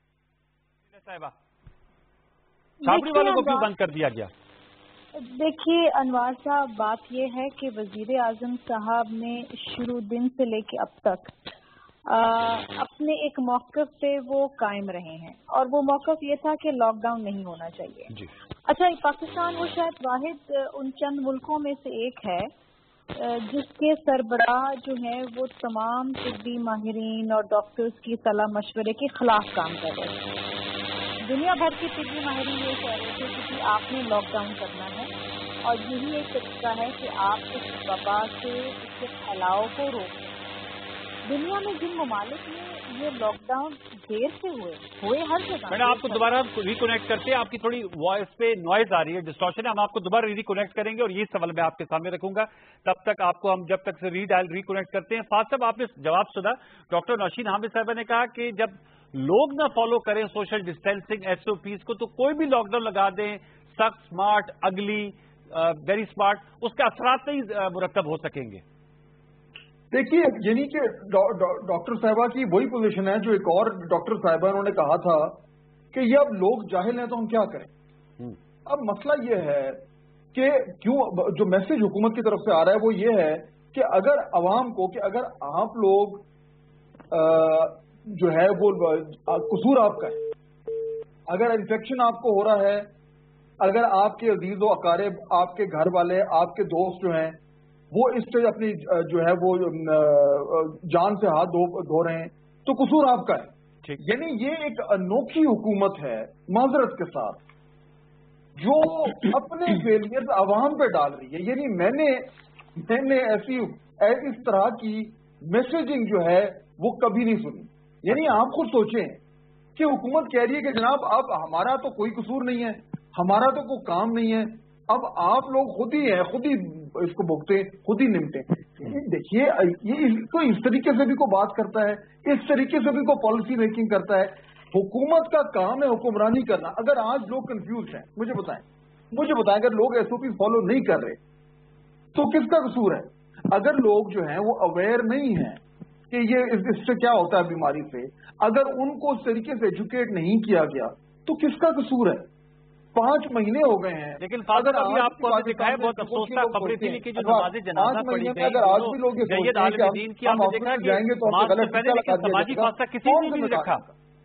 S10: چھاپڑی والوں کو کیوں بند کر دیا گیا؟
S17: دیکھیے انوار صاحب، بات یہ ہے کہ وزیر اعظم صاحب نے شروع دن سے لے کے اب تک اپنے ایک موقف پہ وہ قائم رہے ہیں، اور وہ موقف یہ تھا کہ لاک ڈاؤن نہیں ہونا چاہیے.
S10: جی.
S17: اچھا، پاکستان وہ شاید واحد ان چند ملکوں میں سے ایک ہے جس کے سربراہ جو ہیں وہ تمام طبی ماہرین اور ڈاکٹرز کی صلاح مشورے کے خلاف کام کر رہے ہیں. دنیا بھر کے طبی ماہرین یہ کہہ رہے تھے کہ آپ نے لاک ڈاؤن کرنا ہے، اور یہی ایک طریقہ ہے کہ آپ اس وبا سے اس کے پھیلاؤ کو روکیں. دنیا میں جن ممالک میں یہ لاک ڈاؤن دیر سے ہوئے ہر جگہ.
S10: میں نے آپ کو دوبارہ ریکنیکٹ کرتے ہیں، آپ کی تھوڑی وائس پہ نوائز آ رہی ہے، ڈسٹارشن ہے. ہم آپ کو دوبارہ ریکنیکٹ کریں گے اور یہ سوال میں آپ کے سامنے رکھوں گا. تب تک آپ کو ہم جب تک سے ریکنیکٹ کرتے ہیں. فاضل صاحب، آپ نے جواب سنا ڈاکٹر نوشین حامد صاحبہ نے کہا کہ جب لوگ نہ فالو کریں social distancing S O Ps کو تو کوئی بھی لاک ڈاؤن لگا دیں، سخت، اسمارٹ، اگلی، ویری اسمارٹ، اس کے اثرات نہیں مرتب ہو سکیں گے.
S15: دیکھیے، یعنی کہ ڈاکٹر صاحبہ کی وہی پوزیشن ہے جو ایک اور ڈاکٹر صاحبہ انہوں نے کہا تھا کہ یہ اب لوگ جاہل ہیں تو ہم کیا کریں. اب مسئلہ یہ ہے کہ کیوں جو میسج حکومت کی طرف سے آ رہا ہے وہ یہ ہے کہ اگر عوام کو، کہ اگر آپ لوگ جو ہے وہ قصور آپ کا ہے، اگر انفیکشن آپ کو ہو رہا ہے، اگر آپ کے عزیز و اقارب، آپ کے گھر والے، آپ کے دوست جو ہیں وہ اس سے اپنی جو ہے وہ جان سے ہاتھ دھو رہے ہیں تو قصور آپ کا ہے. یعنی یہ ایک انوکھی حکومت ہے معذرت کے ساتھ جو اپنے فیلئر عوام پہ ڈال رہی ہے. یعنی میں نے ایسی اس طرح کی میسیجنگ جو ہے وہ کبھی نہیں سنی. یعنی آپ خود سوچیں کہ حکومت کہہ رہی ہے کہ جناب اب ہمارا تو کوئی قصور نہیں ہے، ہمارا تو کوئی کام نہیں ہے، اب آپ لوگ خود ہی ہیں، خود ہی اس کو بھگتے، خود ہی نمٹیں. دیکھیے، یہ تو اس طریقے سے بھی کوئی بات کرتا ہے، اس طریقے سے بھی کوئی پالیسی میکنگ کرتا ہے हुकूमत का काम है हुक्मरानी करना। अगर आज लोग कंफ्यूज हैं, मुझे बताएं अगर लोग SOP फॉलो नहीं कर रहे तो किसका कसूर है? अगर लोग जो हैं वो अवेयर नहीं हैं कि ये इससे क्या होता है बीमारी से, अगर उनको उस तरीके से एजुकेट नहीं किया गया तो किसका कसूर है? 5 महीने हो गए हैं।
S10: लेकिन अगर अभी आपको देखा है बहुत अफसोसनाक खबरें थी कि जो नमाज़े जनाजा पढ़ी गई,
S15: अगर आज भी लोग
S10: जय्यद आलिम दीन की आपने देखा कि
S15: जाएंगे तो
S10: समाजी फासला किसी ने भी नहीं रखा।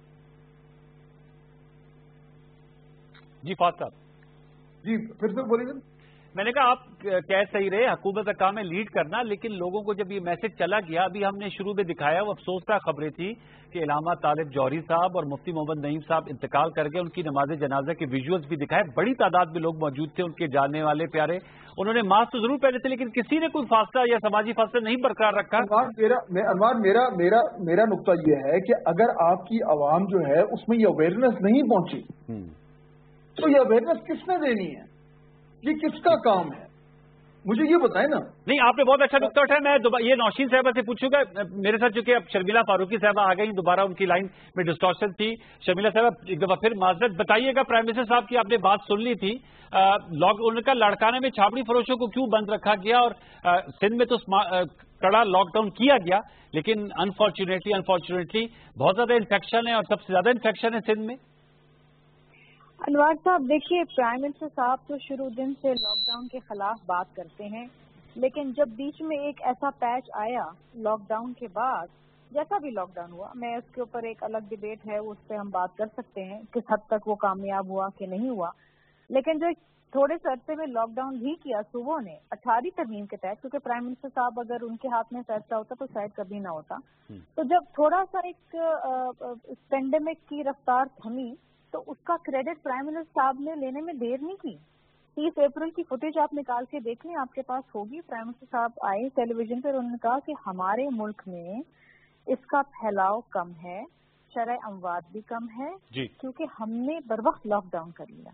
S10: जी फात साहब,
S15: जी फिर से बोलिए।
S10: मैंने कहा आप कह सही रहे, हुकूमत का काम है लीड करना, लेकिन लोगों को जब ये मैसेज चला गया, अभी हमने शुरू में दिखाया, वो अफसोसनाक खबरें थी कि इलामा तालिब जौहरी साहब और मुफ्ती मोहम्मद नईम साहब इंतकाल कर गए। उनकी नमाज जनाजा के विजुअल्स भी दिखाए, बड़ी तादाद में लोग मौजूद थे, उनके जानने वाले प्यारे। उन्होंने मास्क तो जरूर पहने थे, लेकिन किसी ने कोई फासला या समाजी फासला नहीं बरकरार रखा।
S15: मेरा नुक्ता यह है कि अगर आपकी आवाम जो है उसमें ये अवेयरनेस नहीं पहुंची तो ये अवेयरनेस किसने देनी है? ये किसका काम है? मुझे ये बताएं ना।
S10: नहीं, आपने बहुत अच्छा नुक्ता उठाया। मैं ये नौशीन साहबा से पूछूंगा, मेरे साथ चूंकि अब शर्मिला फारूकी साहबा आ गई, दोबारा उनकी लाइन में डिस्टॉर्शन थी। शर्मिला साहबा एक दफा फिर माजरत बताइएगा, प्राइम मिनिस्टर साहब की आपने बात सुन ली थी, उनका लाड़काना में छाबड़ी फरोशों को क्यों बंद रखा गया और सिंध में तो कड़ा लॉकडाउन किया गया, लेकिन अनफॉर्चुनेटली बहुत ज्यादा इन्फेक्शन है और सबसे ज्यादा इन्फेक्शन है सिंध में।
S17: अनवर साहब देखिए, प्राइम मिनिस्टर साहब तो शुरू दिन से लॉकडाउन के खिलाफ बात करते हैं, लेकिन जब बीच में एक ऐसा पैच आया लॉकडाउन के बाद, जैसा भी लॉकडाउन हुआ, मैं उसके ऊपर एक अलग डिबेट है, उस पर हम बात कर सकते हैं किस हद तक वो कामयाब हुआ कि नहीं हुआ, लेकिन जो थोड़े से अरसे में लॉकडाउन भी किया सुबह ने 18वीं तरमीम के तहत, क्योंकि प्राइम मिनिस्टर साहब अगर उनके हाथ में फैसला होता तो शायद कभी ना होता, तो जब थोड़ा सा एक पेंडेमिक की रफ्तार थमी तो उसका क्रेडिट प्राइम मिनिस्टर साहब ने लेने में देर नहीं की। 30 अप्रैल की फुटेज आप निकाल के देख लें, आपके पास होगी। प्राइम मिनिस्टर साहब आए टेलीविजन पर, उन्होंने कहा कि हमारे मुल्क में इसका फैलाव कम है, शरह अमवात भी कम है, क्योंकि हमने बर वक्त लॉकडाउन कर लिया।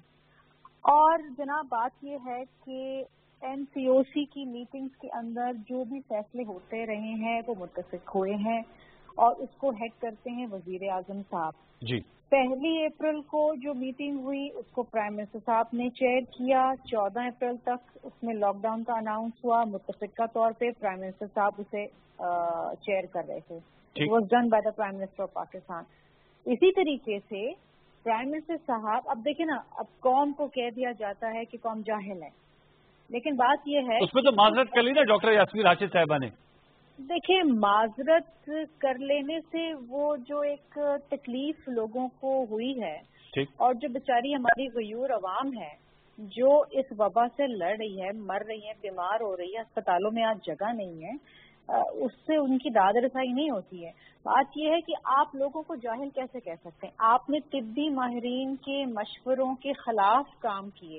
S17: और जनाब बात यह है कि NCOC की मीटिंग्स के अंदर जो भी फैसले होते रहे हैं वो मुत्तफिक हुए हैं और उसको हेड करते हैं वजीर आजम साहब।
S10: जी,
S17: 1 अप्रैल को जो मीटिंग हुई उसको प्राइम मिनिस्टर साहब ने चेयर किया। 14 अप्रैल तक उसमें लॉकडाउन का अनाउंस हुआ, मुत्तफिका तौर पे प्राइम मिनिस्टर साहब उसे चेयर कर रहे थे। It was done by the prime minister of Pakistan. इसी तरीके से प्राइम मिनिस्टर साहब, अब देखिए ना, अब कौम को कह दिया जाता है कि कौम जाहिल है, लेकिन बात यह है
S10: उसमें तो माजरत कर ली ना डॉक्टर यास्मीन राशिद साहिबा ने।
S17: देखिए, माजरत कर लेने से वो जो एक तकलीफ लोगों को हुई है और जो बेचारी हमारी गयूर अवाम है जो इस वबा से लड़ रही है, मर रही है, बीमार हो रही है, अस्पतालों में आज जगह नहीं है, उससे उनकी दाद रसाई नहीं होती है। बात यह है कि आप लोगों को जाहिल कैसे कह सकते हैं? आपने तिब्बी माहिरीन के मशवरों के खिलाफ काम किए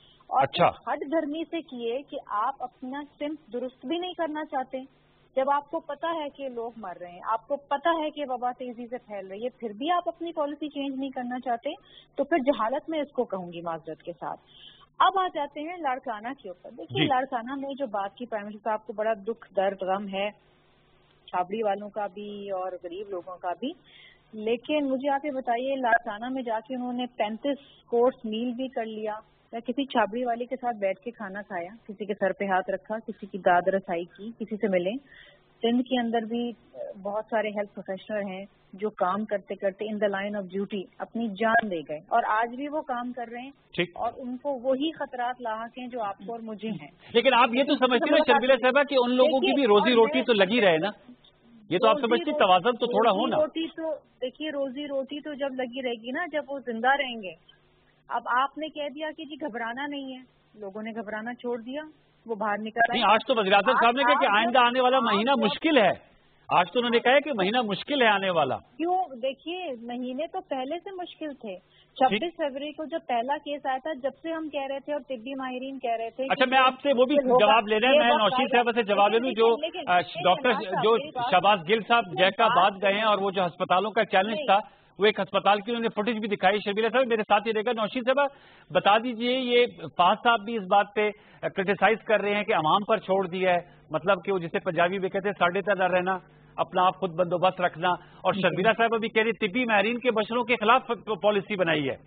S17: और हद धर्मी से किए कि आप अपना सिम्प दुरुस्त भी नहीं करना चाहते। जब आपको पता है कि लोग मर रहे हैं, आपको पता है कि वबा तेजी से फैल रही है, फिर भी आप अपनी पॉलिसी चेंज नहीं करना चाहते, तो फिर जहालत में इसको कहूंगी माजरत के साथ। अब आ जाते हैं लाड़काना के ऊपर। देखिए, लाड़काना में जो बात की प्राइम मिनिस्टर साहब को बड़ा दुख दर्द गम है, छाबड़ी वालों का भी और गरीब लोगों का भी, लेकिन मुझे आप ये बताइए, लाड़काना में जाके उन्होंने 35 कोर्स मील भी कर लिया या किसी छाबड़ी वाले के साथ बैठ के खाना खाया, किसी के सर पे हाथ रखा, किसी की दाद रसाई की, किसी से मिले। सिंध के अंदर भी बहुत सारे हेल्थ प्रोफेशनल हैं जो काम करते करते in the line of duty अपनी जान दे गए और आज भी वो काम कर रहे हैं और उनको वही खतरात लाहक हैं जो आपको और मुझे हैं।
S10: लेकिन आप ये तो समझती हैं शर्मिला साहिबा कि उन लोगों की भी रोजी रोटी तो लगी रहे ना, ये तो आप समझती, तवाज़ुन तो थोड़ा हो ना।
S17: रोटी तो देखिए, रोजी रोटी तो जब लगी रहेगी ना, जब वो जिंदा रहेंगे। अब आपने कह दिया कि जी घबराना नहीं है, लोगों ने घबराना छोड़ दिया, वो बाहर निकल
S10: नहीं। आज तो वज़ीर आज़म साहब ने कहा कि आइंदा आने वाला महीना मुश्किल है। आज तो उन्होंने कहा कि महीना मुश्किल है आने वाला।
S17: क्यों? देखिए, महीने तो पहले से मुश्किल थे। 26 फरवरी को जब पहला केस आया था, जब से हम कह रहे थे और तिब्बी माहिरीन कह रहे थे।
S10: अच्छा, मैं आपसे वो भी जवाब ले रहे हैं, मैं नौशीन साहब से जवाब ले लूं। जो डॉक्टर जो शहबाज गिल साहब जैकाबाद गए हैं और वो जो अस्पतालों का चैलेंज था, वो एक अस्पताल की उन्होंने फुटेज भी दिखाई। शर्मिला साहब मेरे साथ ही रहेगा। नौशीन साहब बता दीजिए, ये फाज साहब भी इस बात पे क्रिटिसाइज कर रहे हैं कि अवाम पर छोड़ दिया है, मतलब कि वो जिसे पंजाबी में कहते हैं साढ़े तरह रहना, अपना आप खुद बंदोबस्त रखना, और शर्मिला साहब अभी कह रही तिब्बी माहिरीन के मशवरों के खिलाफ पॉलिसी बनाई है।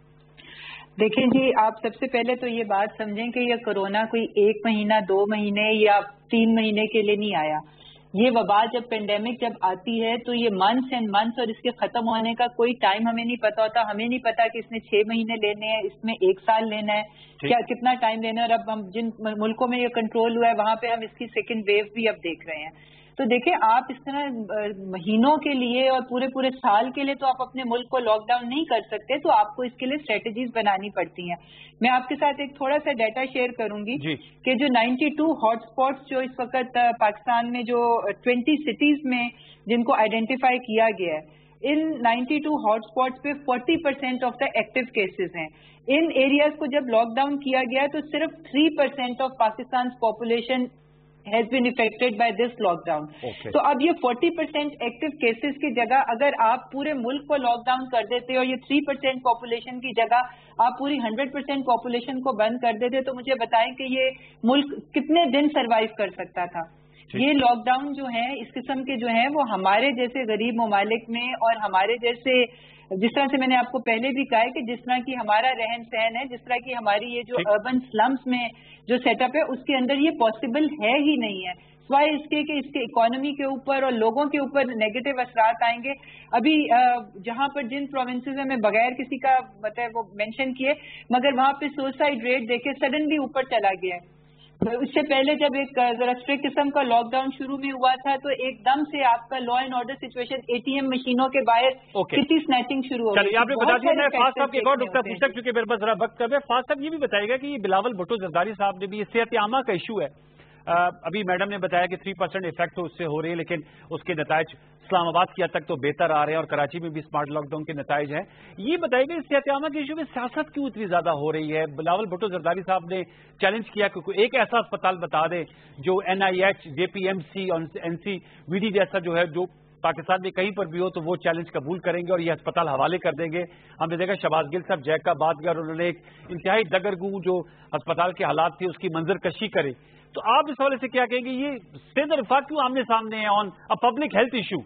S16: देखें जी, आप सबसे पहले तो ये बात समझें कि यह कोरोना कोई 1 महीना 2 महीने या 3 महीने के लिए नहीं आया। ये वबा जब पेंडेमिक जब आती है तो ये मंथ्स एंड मंथ्स, और इसके खत्म होने का कोई टाइम हमें नहीं पता होता। हमें नहीं पता कि इसने 6 महीने लेने हैं, इसमें 1 साल लेना है, क्या कितना टाइम लेना है। और अब हम जिन मुल्कों में ये कंट्रोल हुआ है वहां पे हम इसकी सेकेंड वेव भी अब देख रहे हैं। तो देखें, आप इस तरह महीनों के लिए और पूरे पूरे साल के लिए तो आप अपने मुल्क को लॉकडाउन नहीं कर सकते, तो आपको इसके लिए स्ट्रेटजीज बनानी पड़ती हैं। मैं आपके साथ एक थोड़ा सा डाटा शेयर करूंगी कि जो 92 हॉटस्पॉट्स जो इस वक्त पाकिस्तान में जो 20 सिटीज में जिनको आइडेंटिफाई किया गया है, इन 92 हॉटस्पॉट्स पे 40% ऑफ द एक्टिव केसेस हैं। इन एरियाज को जब लॉकडाउन किया गया तो सिर्फ 3% of Pakistan population has been affected by this lockdown. तो अब ये 40% एक्टिव केसेस की जगह अगर आप पूरे मुल्क को लॉकडाउन कर देते और ये 3% पॉपुलेशन की जगह आप पूरी 100% पॉपुलेशन को बंद कर देते, तो मुझे बताएं कि ये मुल्क कितने दिन सरवाइव कर सकता था। ये लॉकडाउन जो है इस किस्म के जो है वो हमारे जैसे गरीब ममालिक में और हमारे जैसे, जिस तरह से मैंने आपको पहले भी कहा है कि जिस तरह की हमारा रहन सहन है, जिस तरह की हमारी ये जो अर्बन स्लम्स में जो सेटअप है, उसके अंदर ये पॉसिबल है ही नहीं है, सिवाय इसके कि इसके इकोनॉमी के ऊपर और लोगों के ऊपर नेगेटिव असरात आएंगे। अभी जहां पर जिन प्रोविंसेस में बगैर किसी का मतलब वो मेंशन किए, मगर वहां पे सुसाइड रेट देखे सडनली ऊपर चला गया है। इससे पहले जब एक जरा स्ट्रिक्ट किस्म का लॉकडाउन शुरू में हुआ था तो एकदम से आपका law and order situation, ATM मशीनों के बाहर कितनी स्नैचिंग शुरू हो गई।
S10: आपने बता दिया। मैं फास्ट साहब के एक और नुकता पूछा क्योंकि मेरे पास जरा वक्त कम है। फास्ट साहब ये भी बताएगा कि ये बिलावल भुट्टो जरदारी साहब ने भी ये सेहत आमा का इशू है, अभी मैडम ने बताया कि 3% इफेक्ट तो उससे हो रही है, लेकिन उसके नतायज इस्लामाबाद की हद तक तो बेहतर आ रहे हैं और कराची में भी स्मार्ट लॉकडाउन के नतायज हैं। ये बताइएगा इस सेहत-ए-आमा के इशू में सियासत क्यों इतनी ज्यादा हो रही है? बिलावल भुट्टो जरदारी साहब ने चैलेंज किया कि कोई एक ऐसा अस्पताल बता दे जो NIH, JPMC और NCVD जैसा जो है, जो पाकिस्तान में कहीं पर भी हो तो वो चैलेंज कबूल करेंगे और ये अस्पताल हवाले कर देंगे। हमने देखा शहबाज गिल साहब जैकाबाद गए और उन्होंने एक इंतहाई दगरगू जो अस्पताल के हालात थे उसकी मंजरकशी करे। तो आप इस हवाले से क्या कहेंगे, ये सेहत और रिफात क्यों आमने सामने है on a public health issue?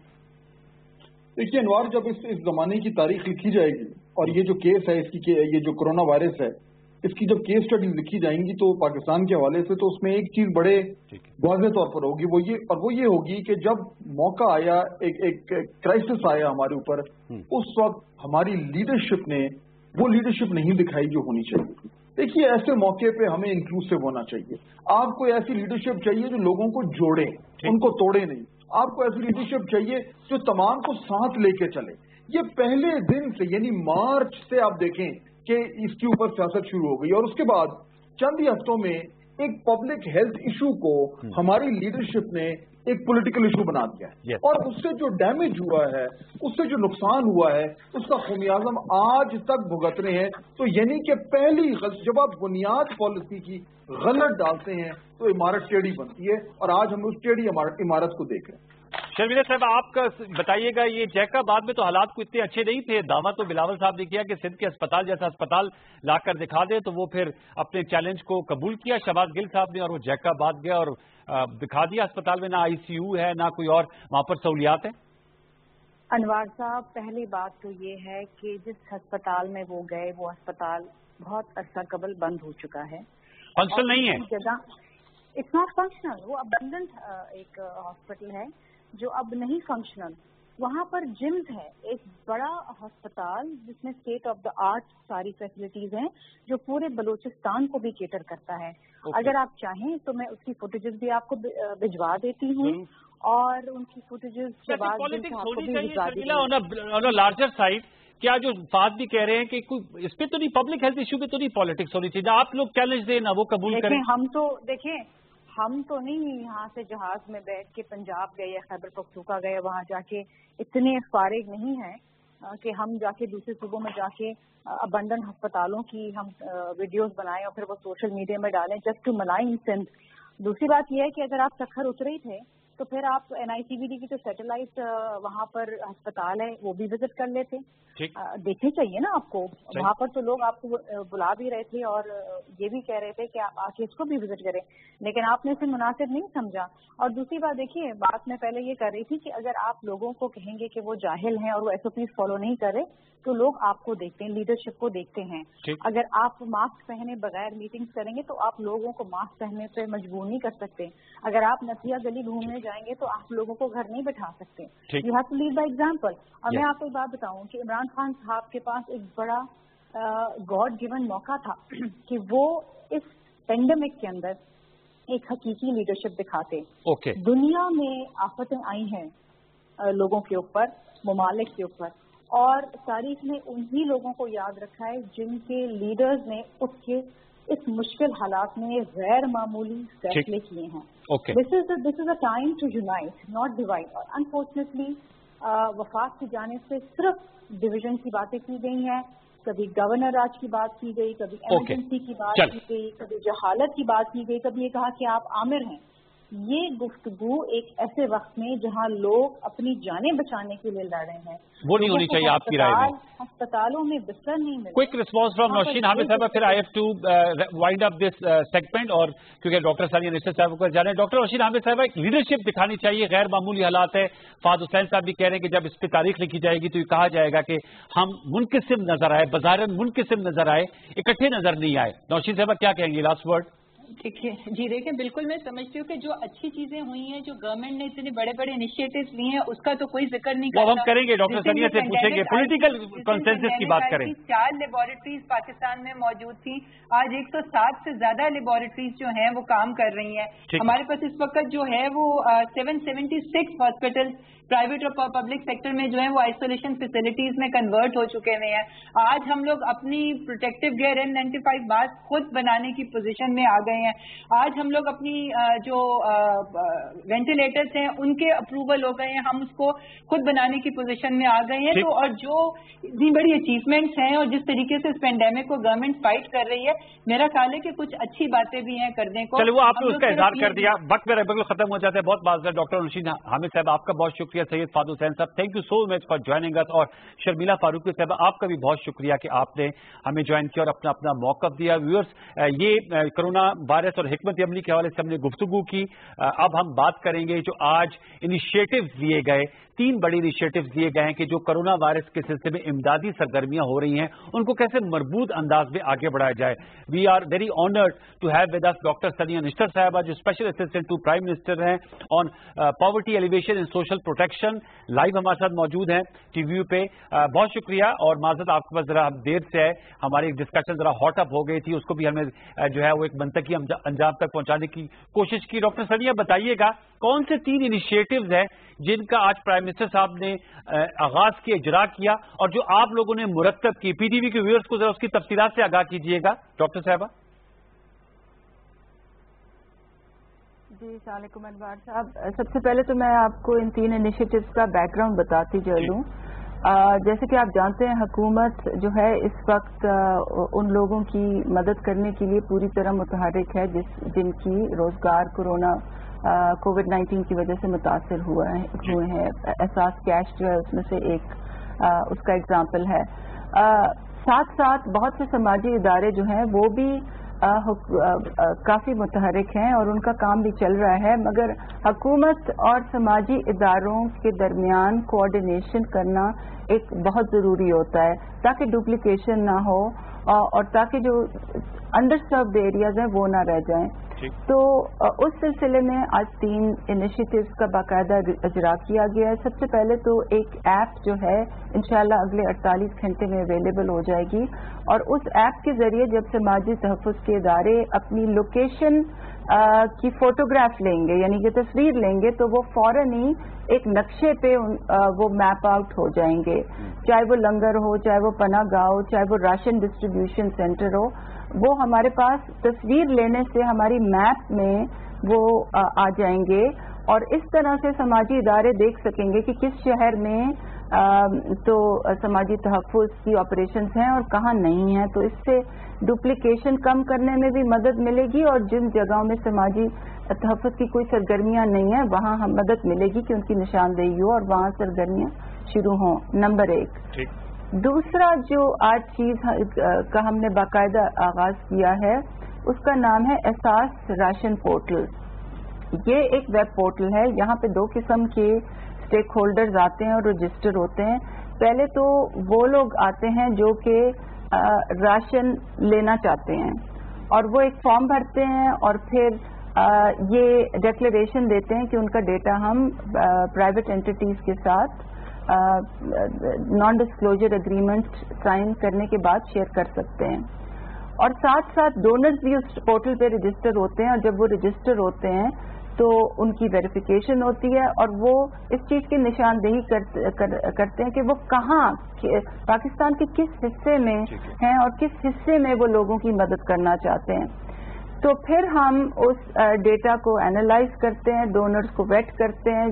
S15: देखिए अनवार, जब इस जमाने की तारीख लिखी जाएगी और ये जो केस है इसकी, ये जो कोरोना वायरस है इसकी जब केस स्टडीज लिखी जाएंगी तो पाकिस्तान के हवाले से, तो उसमें एक चीज बड़े वाज़ेह तौर पर होगी, वो ये होगी कि जब मौका आया, एक क्राइसिस आया हमारे ऊपर, उस वक्त हमारी लीडरशिप ने वो लीडरशिप नहीं दिखाई जो होनी चाहिए। देखिए ऐसे मौके पे हमें इंक्लूसिव होना चाहिए। आपको ऐसी लीडरशिप चाहिए जो लोगों को जोड़े, उनको तोड़े नहीं। आपको ऐसी लीडरशिप चाहिए जो तमाम को साथ लेके चले। ये पहले दिन से यानी मार्च से आप देखें कि इसके ऊपर सियासत शुरू हो गई और उसके बाद चंद ही हफ्तों में एक पब्लिक हेल्थ इशू को हमारी लीडरशिप ने एक पॉलिटिकल इशू बना दिया है और उससे जो डैमेज हुआ है, उससे जो नुकसान हुआ है, उसका खुमियाजा हम आज तक भुगत रहे हैं। तो यानी कि पहली जब आप बुनियाद पॉलिसी की गलत डालते हैं तो इमारत टेढ़ी बनती है और आज हम उस टेढ़ी इमारत को देख रहे हैं।
S10: शर्मिला साहब आपका बताइएगा, ये जैकाबाद में तो हालात को इतने अच्छे नहीं थे। दावा तो बिलावल साहब ने किया कि सिंध के अस्पताल जैसा अस्पताल लाकर दिखा दे, तो वो फिर अपने चैलेंज को कबूल किया शहबाज गिल साहब ने और वो जैकाबाद गया और दिखा दिया अस्पताल में ना ICU है ना कोई और वहां पर सहूलियात है।
S17: अनवार साहब, पहली बात तो ये है कि जिस अस्पताल में वो गए वो अस्पताल बहुत अरसा कबल बंद हो चुका है,
S10: फंक्शनल नहीं है
S17: जगह, इट्स नॉट फंक्शनल। वो अबंडेंट एक हॉस्पिटल है जो अब नहीं फंक्शनल। वहाँ पर जिम्स है, एक बड़ा अस्पताल जिसमें स्टेट ऑफ द आर्ट सारी फैसिलिटीज हैं जो पूरे बलूचिस्तान को भी केटर करता है। अगर आप चाहें तो मैं उसकी फुटेजेस भी आपको भिजवा देती हूँ और उनकी फुटेजेस
S10: लार्जर साइड। क्या जो बात भी कह रहे हैं कि कोई इस पे तो नहीं, पब्लिक हेल्थ इशू पे तो नहीं पॉलिटिक्स होनी चाहिए, आप लोग चैलेंज दें ना वो कबूल करें।
S17: हम तो नहीं यहाँ से जहाज में बैठ के पंजाब गए या खैबर पख्तूनख्वा गए, वहाँ जाके इतने फारिग नहीं है कि हम जाके दूसरे सूबों में जाके अबंडन अस्पतालों की हम वीडियोस बनाएं और फिर वो सोशल मीडिया में डालें जस्ट टू मलाइन सिंध। दूसरी बात यह है कि अगर आप सखर उतरे ही थे तो फिर आप NICVD की जो सैटेलाइट वहाँ पर अस्पताल है वो भी विजिट कर लेते। देखनी चाहिए ना आपको, वहाँ पर तो लोग आपको बुला भी रहे थे और ये भी कह रहे थे कि आप आके इसको भी विजिट करें, लेकिन आपने इसे मुनासिब नहीं समझा। और दूसरी बात देखिए, बात मैं पहले ये कर रही थी कि अगर आप लोगों को कहेंगे कि वो जाहिल हैं और वो SOPs फॉलो नहीं कर रहे, तो लोग आपको देखते हैं, लीडरशिप को देखते हैं। अगर आप मास्क पहने बगैर मीटिंग्स करेंगे तो आप लोगों को मास्क पहनने पे मजबूर नहीं कर सकते। अगर आप नथिया गली घूमने जाएंगे तो आप लोगों को घर नहीं बैठा सकते। You have to lead by example. और मैं आपको एक बात बताऊं कि इमरान खान साहब के पास एक बड़ा गॉड गिवन मौका था कि वो इस पेंडेमिक के अंदर एक हकीकी लीडरशिप दिखाते। दुनिया में आफतें आई हैं लोगों के ऊपर, ममालिक के ऊपर, और तारीख ने उन्हीं लोगों को याद रखा है जिनके लीडर्स ने उसके इस मुश्किल हालात में गैर मामूली फैसले किए हैं। This is a time to unite, not divide. और अनफॉर्चुनेटली वफाक की जाने से सिर्फ डिवीजन की बातें की गई हैं, कभी गवर्नर राज की बात की गई, कभी एमरजेंसी की बात की गई, कभी जहालत की बात की गई, कभी ये कहा कि आप आमिर हैं। ये गुफ्तगू एक ऐसे वक्त में जहां लोग अपनी जानें बचाने के लिए लड़ रहे हैं,
S10: वो नहीं होनी चाहिए आपकी राय में।
S17: अस्पतालों में बिस्तर नहीं मिले।
S10: Quick response from Nausheen Hamid साहब, फिर I have to wind up this segment, और क्योंकि डॉक्टर सानिया निश्चित साहब को जाने। डॉक्टर नौशीन हामिद साहब, एक लीडरशिप दिखानी चाहिए, गैर मामूली हालात है। फाद हुसैन साहब भी कह रहे हैं कि जब इस पर तारीख लिखी जाएगी तो ये कहा जाएगा कि हम मुनकिसिम नजर आए, बाजारन मुनकिसिम नजर आए, इकट्ठे नजर नहीं आए। नौशीन साहब क्या कहेंगे, लास्ट वर्ड?
S16: देखिए बिल्कुल मैं समझती हूँ कि जो अच्छी चीजें हुई हैं, जो गवर्नमेंट ने इतने बड़े बड़े इनिशिएटिव्स लिए हैं, उसका तो कोई जिक्र नहीं करता।
S10: वो हम करेंगे, डॉक्टर सानिया से पूछेंगे, पॉलिटिकल कंसेंसस की बात करें।
S16: 4 लेबोरेटरीज पाकिस्तान में मौजूद थी, आज 160 से ज्यादा लेबोरेटरीज जो हैं वो काम कर रही हैं। हमारे पास इस वक्त जो है वो 776 हॉस्पिटल प्राइवेट और पब्लिक सेक्टर में जो है वो आइसोलेशन फैसिलिटीज में कन्वर्ट हो चुके हुए हैं। आज हम लोग अपनी प्रोटेक्टिव गियर N95 मास्क खुद बनाने की पोजीशन में आ गए हैं। आज हम लोग अपनी जो वेंटिलेटर्स हैं उनके अप्रूवल हो गए हैं, हम उसको खुद बनाने की पोजीशन में आ गए हैं। तो और जो इतनी बड़ी अचीवमेंट्स हैं और जिस तरीके से इस पेंडेमिक को गवर्नमेंट फाइट कर रही है, मेरा ख्याल है कि कुछ अच्छी बातें भी हैं करने को।
S10: चलो वो आपने उसका इजहार कर दिया, वक्त मेरा बिल्कुल खत्म हो जाता है। बहुत बात डॉक्टर नौशीन हामिद साहब आपका बहुत शुक्रिया, सैयद फाद हुसैन साहब thank you so much for joining us, और शर्मिला फारूकी साहब आपका भी बहुत शुक्रिया कि आपने हमें ज्वाइन किया और अपना अपना मौका दिया। व्यूअर्स, ये कोरोना वायरस और हिकमत अमली के हवाले से हमने गुफ्तगू की। अब हम बात करेंगे जो आज इनिशिएटिव्स लिए गए, 3 बड़ी इनिशिएटिव्स दिए गए हैं कि जो कोरोना वायरस के सिलसिले में इमदादी सरगर्मियां हो रही हैं उनको कैसे मरबूत अंदाज में आगे बढ़ाया जाए। We are very honoured to have with us doctor Sania Nishtar साहबा, जो special assistant to prime minister हैं on poverty alleviation and social protection. Live हमारे साथ मौजूद हैं टीवी पे। बहुत शुक्रिया और माजरत आपके पास जरा देर से है, हमारी डिस्कशन जरा हॉट अप हो गई थी, उसको भी हमें जो है वो एक मंतकी अंजाम तक पहुंचाने की कोशिश की। डॉक्टर सानिया बताइएगा कौन से 3 इनिशिएटिव्स हैं जिनका आज प्राइम मिनिस्टर साहब ने आगाज किया, इजरा किया, और जो आप लोगों ने मुरत्तब की। पीटीवी के व्यूअर्स को जरा उसकी तफसीलात से आगाह कीजिएगा डॉक्टर साहबा।
S3: जी अस्सलामुअलैकुम अनवार साहब, सबसे पहले तो मैं आपको इन 3 इनिशिएटिव्स का बैकग्राउंड बताती चलूं। जैसे कि आप जानते हैं हुकूमत जो है इस वक्त उन लोगों की मदद करने के लिए पूरी तरह मुतहर्रिक है जिनकी रोजगार कोरोना कोविड-19 की वजह से मुतासर हुए हैं। एहसास कैश जो है उसमें से एक उसका एग्जाम्पल है। साथ साथ बहुत से समाजी इदारे जो हैं वो भी काफी मुतहर्रिक हैं और उनका काम भी चल रहा है, मगर हुकूमत और समाजी इदारों के दरमियान कोऑर्डिनेशन करना एक बहुत जरूरी होता है ताकि डुप्लीकेशन ना हो और ताकि जो अंडर सर्व्ड एरियाज हैं वो ना रह जाएं। तो उस सिलसिले में आज 3 इनिशिएटिव्स का बाकायदा इजरा किया गया है। सबसे पहले तो एक ऐप जो है इंशाल्लाह अगले 48 घंटे में अवेलेबल हो जाएगी, और उस ऐप के जरिए जब समाजी तहफ़्फ़ुज़ के इदारे अपनी लोकेशन की फोटोग्राफ लेंगे यानी कि तस्वीर लेंगे तो वो फौरन ही एक नक्शे पे वो मैप आउट हो जाएंगे, चाहे वो लंगर हो, चाहे वो पनाह गाह हो, चाहे वो राशन डिस्ट्रीब्यूशन सेंटर हो। वो हमारे पास तस्वीर लेने से हमारी मैप में वो आ जाएंगे और इस तरह से समाजी इदारे देख सकेंगे कि किस शहर में
S18: تو سماجی تحفظ کی آپریشنز ہیں اور کہاں نہیں ہیں. تو اس سے ڈپلیکیشن کم کرنے میں بھی مدد ملے گی اور جن جگہوں میں سماجی تحفظ کی کوئی سرگرمیاں نہیں ہیں وہاں ہم مدد ملے گی کہ ان کی نشاندہی ہو اور وہاں سرگرمیاں شروع ہوں. نمبر 1. دوسرا جو آج چیز کا ہم نے باقاعدہ آغاز کیا ہے اس کا نام ہے احساس راشن پورٹل. یہ ایک ویب پورٹل ہے. یہاں پہ 2 قسم کے اسٹیک ہولڈرز آتے ہیں اور رجسٹر ہوتے ہیں. پہلے تو وہ لوگ آتے ہیں جو کہ راشن لینا چاہتے ہیں اور وہ ایک فارم بھرتے ہیں اور پھر یہ ڈکلیریشن دیتے ہیں کہ ان کا ڈیٹا ہم پرائیویٹ اینٹیٹیز کے ساتھ نان ڈسکلوجر اگریمنٹ سائن کرنے کے بعد شیئر کر سکتے ہیں. اور ساتھ ساتھ ڈونرز بھی اس پورٹل پہ رجسٹر ہوتے ہیں اور جب وہ رجسٹر ہوتے ہیں تو ان کی ویریفیکیشن ہوتی ہے اور وہ اس چیز کی نشاندہی کرتے ہیں کہ وہ کہاں پاکستان کے کس حصے میں ہیں اور کس حصے میں وہ لوگوں کی مدد کرنا چاہتے ہیں. تو پھر ہم اس ڈیٹا کو اینالائز کرتے ہیں, ڈونرز کو ویٹ کرتے ہیں,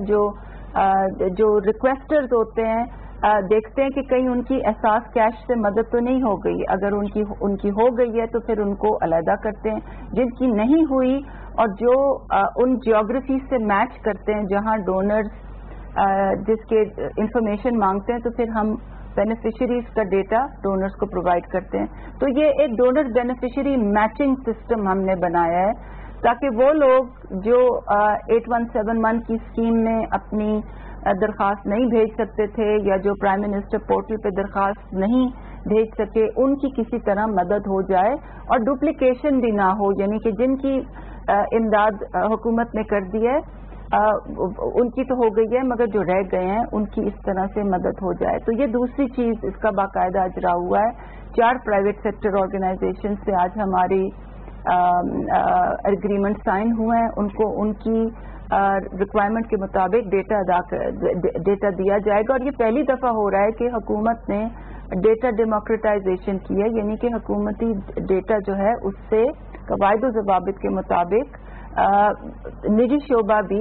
S18: جو ریکویسٹرز ہوتے ہیں دیکھتے ہیں کہ کہیں ان کی احساس کیش سے مدد تو نہیں ہو گئی. اگر ان کی ہو گئی ہے تو پھر ان کو علیحدہ کرتے ہیں. جن کی نہیں ہوئی اور جو ان جیوگرافی سے میچ کرتے ہیں جہاں ڈونرز جس کے انفارمیشن مانگتے ہیں تو پھر ہم بینیفیشریز کا ڈیٹا ڈونرز کو پرووائڈ کرتے ہیں. تو یہ ایک ڈونر بینیفیشری میچنگ سسٹم ہم نے بنایا ہے تاکہ وہ لوگ جو 8171 کی اسکیم میں اپنی درخواست نہیں بھیج سکتے تھے یا جو پرائم منسٹر پورٹل پہ درخواست نہیں بھیج سکے ان کی کسی طرح مدد ہو جائے اور ڈپلیکیشن بھی نہ ہو. یعنی کہ جن کی امداد حکومت نے کر دی ہے ان کی تو ہو گئی ہے مگر جو رہ گئے ہیں ان کی اس طرح سے مدد ہو جائے. تو یہ دوسری چیز اس کا باقاعدہ اجرا ہوا ہے. 4 پرائیویٹ سیکٹر آرگنائزیشن سے آج ہماری اگریمنٹ سائن ہوئے ہیں. ان کو ان کی ریکوائرمنٹ کے مطابق ڈیٹا دیا جائے گا. اور یہ پہلی دفعہ ہو رہا ہے کہ حکومت نے ڈیٹا ڈیموکریٹائزیشن کی ہے, یعنی کہ حکومتی ڈیٹا جو ہے اس سے قواعد و ضوابط کے مطابق نجی شعبہ بھی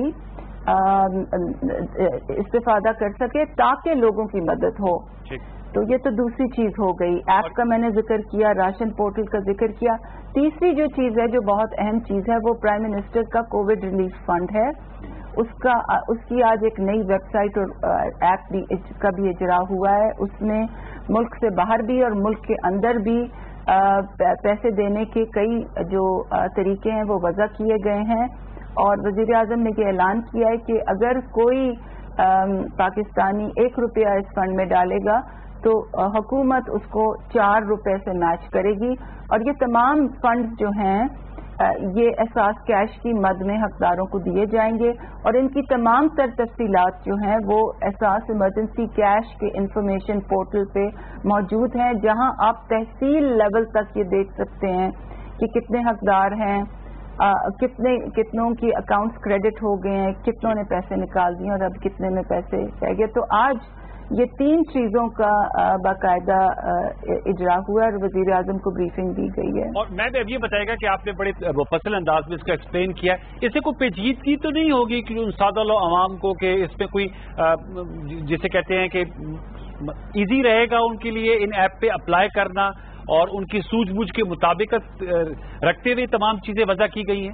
S18: استفادہ کر سکے تاکہ لوگوں کی مدد ہو. تو یہ تو دوسری چیز ہو گئی. ایپ کا میں نے ذکر کیا, راشن پورٹل کا ذکر کیا. تیسری جو چیز ہے جو بہت اہم چیز ہے وہ پرائم منسٹر کا کووڈ ریلیف فنڈ ہے. اس کی آج ایک نئی ویب سائٹ اور ایپ کا بھی اجرا ہوا ہے. اس میں ملک سے باہر بھی اور ملک کے اندر بھی پیسے دینے کے کئی جو طریقے ہیں وہ وضع کیے گئے ہیں. اور وزیر اعظم نے یہ اعلان کیا ہے کہ اگر کوئی پاکستانی 1 روپیہ اس فنڈ میں ڈالے گا تو حکومت اس کو 4 روپے سے میچ کرے گی. اور یہ تمام فنڈز جو ہیں یہ احساس کیش کی مد میں حقداروں کو دیے جائیں گے اور ان کی تمام تر تفصیلات جو ہیں وہ احساس ایمرجنسی کیش کے انفارمیشن پورٹل پہ موجود ہیں, جہاں آپ تحصیل لیول تک یہ دیکھ سکتے ہیں کہ کتنے حقدار ہیں, کتنوں کی اکاؤنٹس کریڈٹ ہو گئے ہیں, کتنوں نے پیسے نکال دیے اور اب کتنے میں پیسے رہ گئے. تو آج یہ 3 چیزوں کا باقاعدہ اجرا ہوا ہے اور وزیر اعظم کو بریفنگ دی گئی ہے.
S10: اور میں اب یہ بتائے گا کہ آپ نے بڑے مفصل انداز میں اس کا ایکسپلین کیا ہے. اس سے کوئی پیچیدگی تو نہیں ہوگی کہ ان سادہ لو عوام کو کہ اس میں کوئی جسے کہتے ہیں کہ ایزی رہے گا ان کے لیے ان ایپ پہ اپلائی کرنا اور ان کی سوجھ بوجھ کے مطابق رکھتے ہوئے تمام چیزیں وضع کی گئی ہیں؟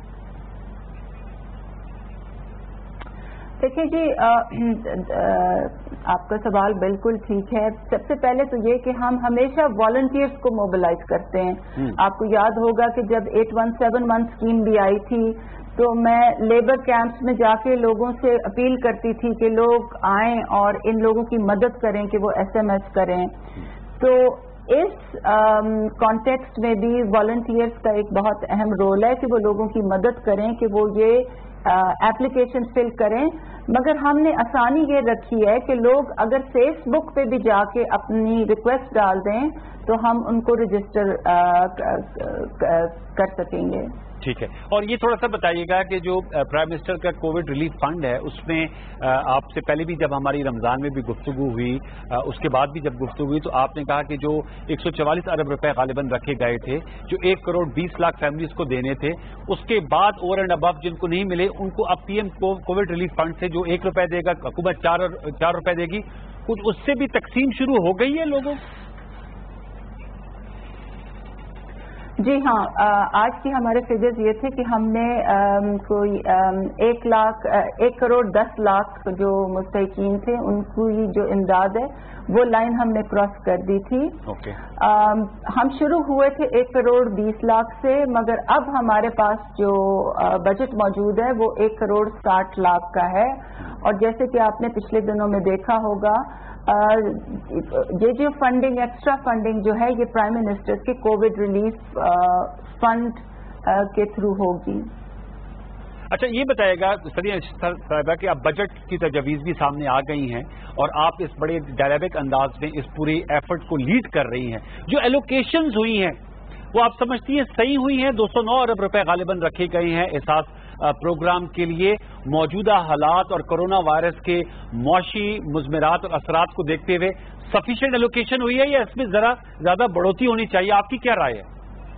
S18: دیکھیں جی, آپ کا سوال بالکل ٹھیک ہے. سب سے پہلے تو یہ کہ ہم ہمیشہ والنٹیئرز کو موبلائز کرتے ہیں. آپ کو یاد ہوگا کہ جب 8171 اسکیم بھی آئی تھی تو میں لیبر کیمپس میں جا کے لوگوں سے اپیل کرتی تھی کہ لوگ آئیں اور ان لوگوں کی مدد کریں کہ وہ SMS کریں. تو اس کانٹیکسٹ میں بھی والنٹیئرز کا ایک بہت اہم رول ہے کہ وہ لوگوں کی مدد کریں کہ وہ یہ ایپلیکیشن فل کریں. مگر ہم نے آسانی یہ رکھی ہے کہ لوگ اگر فیس بک پہ بھی جا کے اپنی ریکویسٹ ڈال دیں تو ہم ان کو رجسٹر کر سکیں گے.
S10: ٹھیک ہے. اور یہ تھوڑا سا بتائیے گا کہ جو پرائم منسٹر کا کووڈ ریلیف فنڈ ہے اس میں آپ سے پہلے بھی جب ہماری رمضان میں بھی گفتگو ہوئی, اس کے بعد بھی جب گفتگو ہوئی تو آپ نے کہا کہ جو 144 ارب روپے غالباً رکھے گئے تھے جو 1 کروڑ 20 لاکھ فیملیز کو دینے تھے, اس کے بعد اوور اینڈ ابو جن کو نہیں ملے ان کو اب PM کووڈ ریلیف فنڈ سے جو 1 روپے دے گا حکومت 4 روپے دے گی, कुछ उससे भी तकसीम शुरू हो गई है लोगों?
S18: जी हाँ, आज की हमारे फिगर्स ये थे कि हमने कोई 1 करोड़ 10 लाख जो मुस्तहिकीन थे उनकी जो इमदाद है वो लाइन हमने क्रॉस कर दी थी। हम शुरू हुए थे 1 करोड़ 20 लाख से, मगर अब हमारे पास जो बजट मौजूद है वो 1 करोड़ 60 लाख का है। और जैसे कि आपने पिछले दिनों में देखा होगा, ये जो फंडिंग, एक्स्ट्रा फंडिंग जो है, ये प्राइम मिनिस्टर के कोविड रिलीफ फंड के थ्रू होगी।
S10: अच्छा, ये बताएगा सरिया साहिबा कि अब बजट की तजवीज़ भी सामने आ गई हैं और आप इस बड़े डायनामिक अंदाज में इस पूरी एफर्ट को लीड कर रही हैं। जो एलोकेशंस हुई हैं वो आप समझती हैं सही हुई हैं? 209 अरब रुपए गालिबन रखे गए हैं एहसास प्रोग्राम के लिए। मौजूदा हालात और कोरोना वायरस के मौशी मुज़मिरात और असरात को देखते हुए सफिशिएंट एलोकेशन हुई है या इसमें जरा ज्यादा बढ़ोतरी होनी चाहिए? आपकी क्या राय है?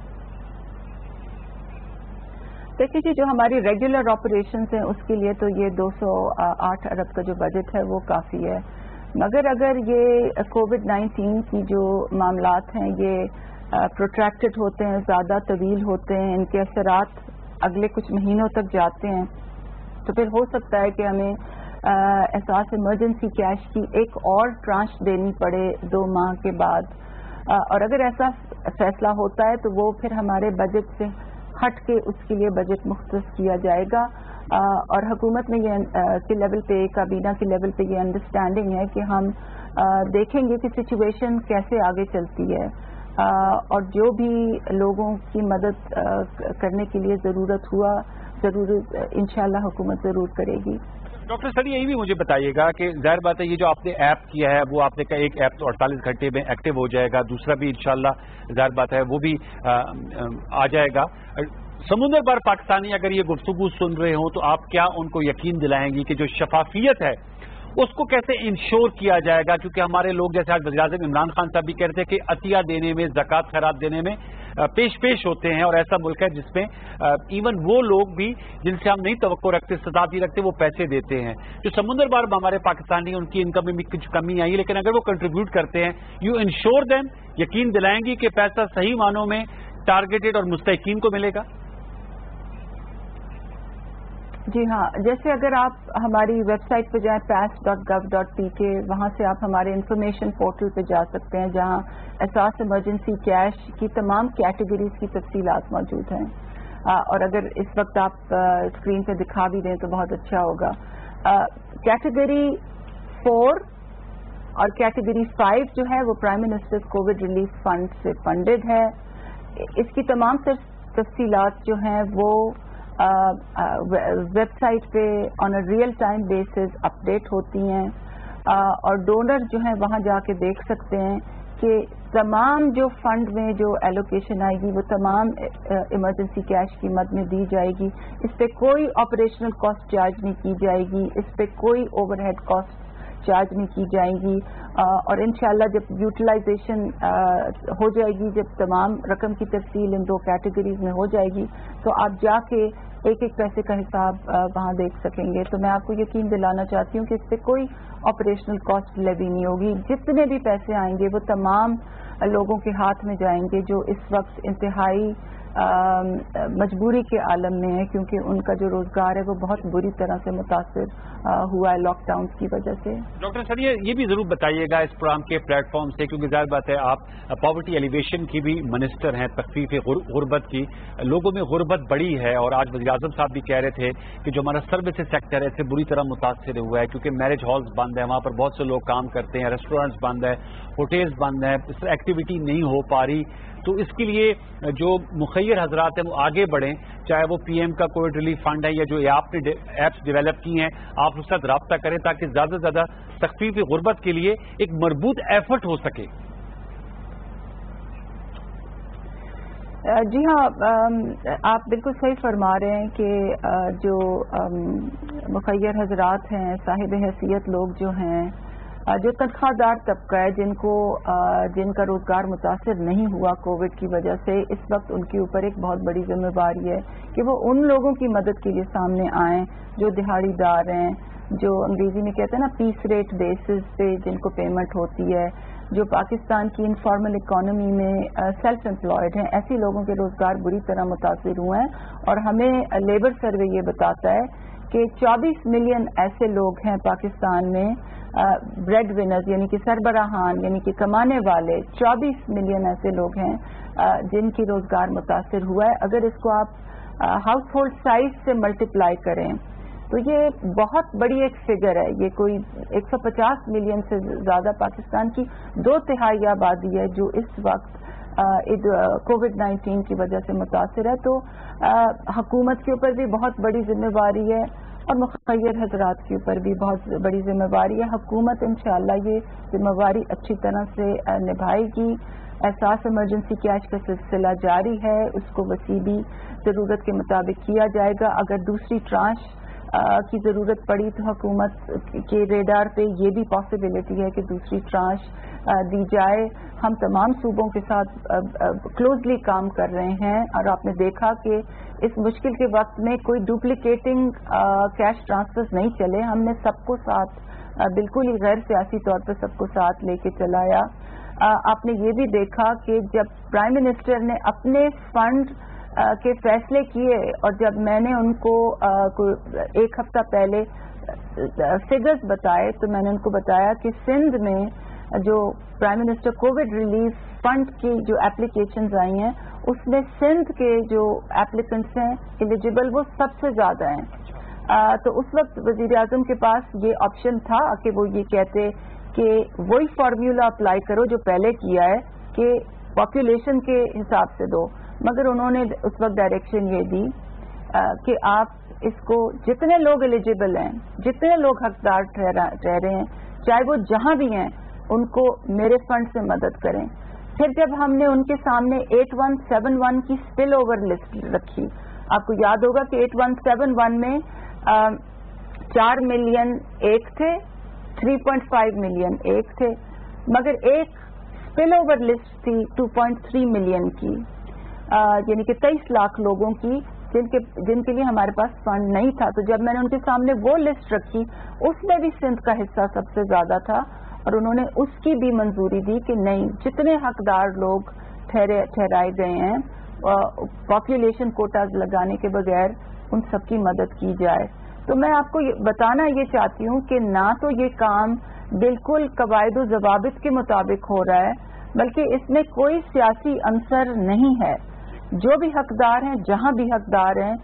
S18: देखिए जी, जो हमारी रेगुलर ऑपरेशंस हैं उसके लिए तो ये 208 अरब का जो बजट है वो काफ़ी है, मगर अगर ये कोविड-19 की जो मामलात हैं ये प्रोट्रैक्टेड होते हैं, ज़्यादा तवील होते हैं, इनके असरात अगले कुछ महीनों तक जाते हैं, तो फिर हो सकता है कि हमें एहसास इमरजेंसी कैश की एक और ट्रांच देनी पड़े 2 माह के बाद। और अगर ऐसा फैसला होता है तो वो फिर हमारे बजट से हट के उसके लिए बजट मुख्तस किया जाएगा। और हुकूमत में ये के लेवल पे, काबीना के लेवल पे ये अंडरस्टैंडिंग है कि हम देखेंगे कि सिचुएशन कैसे आगे चलती है और जो भी लोगों की मदद करने के लिए ज़रूरत हुआ, इंशाल्लाह हुकूमत ज़रूर करेगी।
S10: डॉक्टर सर, यही भी मुझे बताइएगा कि जाहिर बात है ये जो आपने ऐप किया है वो आपने कहा एक ऐप तो 48 घंटे में एक्टिव हो जाएगा, दूसरा भी इंशाल्लाह जाहिर बात है वो भी आ जाएगा। समुंदर बार पाकिस्तानी अगर ये गुफ्तगू सुन रहे हो तो आप क्या उनको यकीन दिलाएंगी कि जो शफाफियत है उसको कैसे इंश्योर किया जाएगा? क्योंकि हमारे लोग जैसे आज वज़ीर-ए-आज़म इमरान खान साहब भी कह रहे थे कि अतिया देने में, ज़कात खैरात देने में पेश होते हैं और ऐसा मुल्क है जिसमें इवन वो लोग भी जिनसे हम नहीं तवक्को रखते, सदा नहीं रखते, वो पैसे देते हैं। जो समुंदर बार हमारे पाकिस्तानी, उनकी इनकम में भी कुछ कमी आई, लेकिन अगर वो कंट्रीब्यूट करते हैं, यू इंश्योर देम, यकीन दिलाएंगी कि पैसा सही मानों में टारगेटेड और मुस्तहिकीन को मिलेगा?
S18: जी हाँ, जैसे अगर आप हमारी वेबसाइट पर जाएं pass.gov.pk, वहाँ से आप हमारे इंफॉर्मेशन पोर्टल पे जा सकते हैं जहाँ एहसास इमरजेंसी कैश की तमाम कैटेगरीज की तफसीलात मौजूद हैं। और अगर इस वक्त आप स्क्रीन पे दिखा भी दें तो बहुत अच्छा होगा। कैटेगरी 4 और कैटेगरी 5 जो है वो prime minister's Covid relief fund से फंडेड है। इसकी तमाम तफसीलात जो हैं वो वेबसाइट पे on a real time basis update होती हैं और डोनर जो हैं वहाँ जाके देख सकते हैं कि तमाम जो फंड में जो एलोकेशन आएगी वो तमाम इमरजेंसी कैश की मद में दी जाएगी। इस पे कोई ऑपरेशनल कॉस्ट चार्ज नहीं की जाएगी, इस पे कोई ओवरहेड कॉस्ट चार्ज नहीं की जाएंगी। और इंशाल्लाह जब यूटिलाइजेशन हो जाएगी, जब तमाम रकम की तफसील इन 2 कैटेगरीज में हो जाएगी तो आप जाके एक एक पैसे का हिसाब वहाँ देख सकेंगे। तो मैं आपको यकीन दिलाना चाहती हूँ कि इससे कोई ऑपरेशनल कॉस्ट लेवी नहीं होगी। जितने भी पैसे आएंगे वो तमाम लोगों के हाथ में जाएंगे जो इस वक्त इंतहाई मजबूरी के आलम में है, क्योंकि उनका जो रोजगार है वो बहुत बुरी तरह से मुतासिर हुआ है लॉकडाउन की वजह से।
S10: डॉक्टर सर, ये भी जरूर बताइएगा इस प्रोग्राम के प्लेटफॉर्म से, क्योंकि जाहिर बात है आप पॉवर्टी एलिवेशन की भी मिनिस्टर हैं, तखफीफ गुर्बत की, लोगों में गुर्बत बढ़ी है और आज वज़ीर-ए-आज़म साहब भी कह रहे थे कि जो हमारा सर्विसेज सेक्टर है इससे बुरी तरह मुतासिर हुआ है, क्योंकि मैरिज हॉल्स बंद है, वहाँ पर बहुत से लोग काम करते हैं, रेस्टोरेंट्स बंद है, होटल्स बंद है, एक्टिविटी नहीं हो पा रही। तो इसके लिए जो मुखैर हजरात हैं वो आगे बढ़ें, चाहे वो पीएम का कोविड रिलीफ फंड है या जो आपने ऐप्स डेवलप की हैं, आप उसके साथ रब्ता करें ताकि ज़्यादा से ज़्यादा तखफीफ गुर्बत के लिए एक मरबूत एफर्ट हो सके।
S18: जी हाँ, आप बिल्कुल सही फरमा रहे हैं कि जो मुखैर हजरात हैं, साहिब हैसियत लोग जो हैं, जो तनख्वाहदार तबका है, जिनका रोजगार मुतासिर नहीं हुआ कोविड की वजह से, इस वक्त उनके ऊपर एक बहुत बड़ी जिम्मेदारी है کہ وہ ان لوگوں کی مدد کے لیے سامنے آئیں جو دہاڑی دار ہیں, جو انگریزی میں کہتے ہیں نا پیس ریٹ بیسس پہ جن کو پیمنٹ ہوتی ہے, جو پاکستان کی انفارمل اکانومی میں سیلف امپلائڈ ہیں. ایسی لوگوں کے روزگار بری طرح متاثر ہوئے ہیں. اور ہمیں لیبر سروے یہ بتاتا ہے کہ 24 ملین ایسے لوگ ہیں پاکستان میں بریڈ ونرز یعنی کہ سربراہان یعنی کہ کمانے والے 24 ملین ایسے لوگ ہیں جن کی روزگار متاثر ہوا ہے. اگر اس کو آپ ہاؤس ہولڈ سائز سے ملٹیپلائی کریں تو یہ بہت بڑی ایک فگر ہے. یہ کوئی 150 ملین سے زیادہ پاکستان کی 2/3 آبادی ہے جو اس وقت کووڈ-19 کی وجہ سے متاثر ہے. تو حکومت کے اوپر بھی بہت بڑی ذمہ داری ہے اور مخیر حضرات کے اوپر بھی بہت بڑی ذمہ داری ہے. حکومت انشاءاللہ یہ ذمہ داری اچھی طرح سے نبھائے گی. احساس ایمرجنسی کیش کا سلسلہ جاری ہے, اس کو وسیع بھی ضرورت کے مطابق کیا جائے گا. اگر دوسری ٹرانش کی ضرورت پڑی تو حکومت کے ریڈار پہ یہ بھی پاسبلٹی ہے کہ دوسری ٹرانش دی جائے. ہم تمام صوبوں کے ساتھ کلوزلی کام کر رہے ہیں اور آپ نے دیکھا کہ اس مشکل کے وقت میں کوئی ڈپلیکیٹنگ کیش ٹرانسفر نہیں چلے. ہم نے سب کو ساتھ بالکل ہی غیر سیاسی طور پر سب کو ساتھ لے کے چلایا. آپ نے یہ بھی دیکھا کہ جب پرائم منسٹر نے اپنے فنڈ کے فیصلے کیے اور جب میں نے ان کو ایک ہفتہ پہلے فگرز بتائے تو میں نے ان کو بتایا کہ سندھ میں جو prime minister covid relief fund کی جو اپلیکیشنز آئی ہیں اس میں سندھ کے جو ایپلیکنٹس ہیں ایلیجبل وہ سب سے زیادہ ہیں. تو اس وقت وزیر اعظم کے پاس یہ آپشن تھا کہ وہ یہ کہتے کہ وہی فارمولا اپلائی کرو جو پہلے کیا ہے کہ پاپولیشن کے حساب سے دو, مگر انہوں نے اس وقت ڈائریکشن یہ دی کہ آپ اس کو جتنے لوگ ایلیجبل ہیں جتنے لوگ حقدار ٹھہرے ہیں چاہے وہ جہاں بھی ہیں ان کو میرے فنڈ سے مدد کریں. پھر جب ہم نے ان کے سامنے 8171 کی اسپل اوور لسٹ رکھی, آپ کو یاد ہوگا کہ 8171 میں 4 ملین ایک تھے, 3.5 ملین ایک تھے, مگر ایک اسپل اوور لسٹ تھی 2.3 ملین کی, یعنی کہ 23 لاکھ لوگوں کی جن کے لیے ہمارے پاس فنڈ نہیں تھا. تو جب میں نے ان کے سامنے وہ لسٹ رکھی اس میں بھی سندھ کا حصہ سب سے زیادہ تھا اور انہوں نے اس کی بھی منظوری دی کہ نہیں, جتنے حقدار لوگ ٹھہرائے گئے ہیں پاپولیشن کوٹاز لگانے کے بغیر ان سب کی مدد کی جائے. تو میں آپ کو بتانا یہ چاہتی ہوں کہ نہ تو یہ کام بالکل قواعد و ضوابط کے مطابق ہو رہا ہے بلکہ اس میں کوئی سیاسی عنصر نہیں ہے. جو بھی حقدار ہیں جہاں بھی حقدار ہیں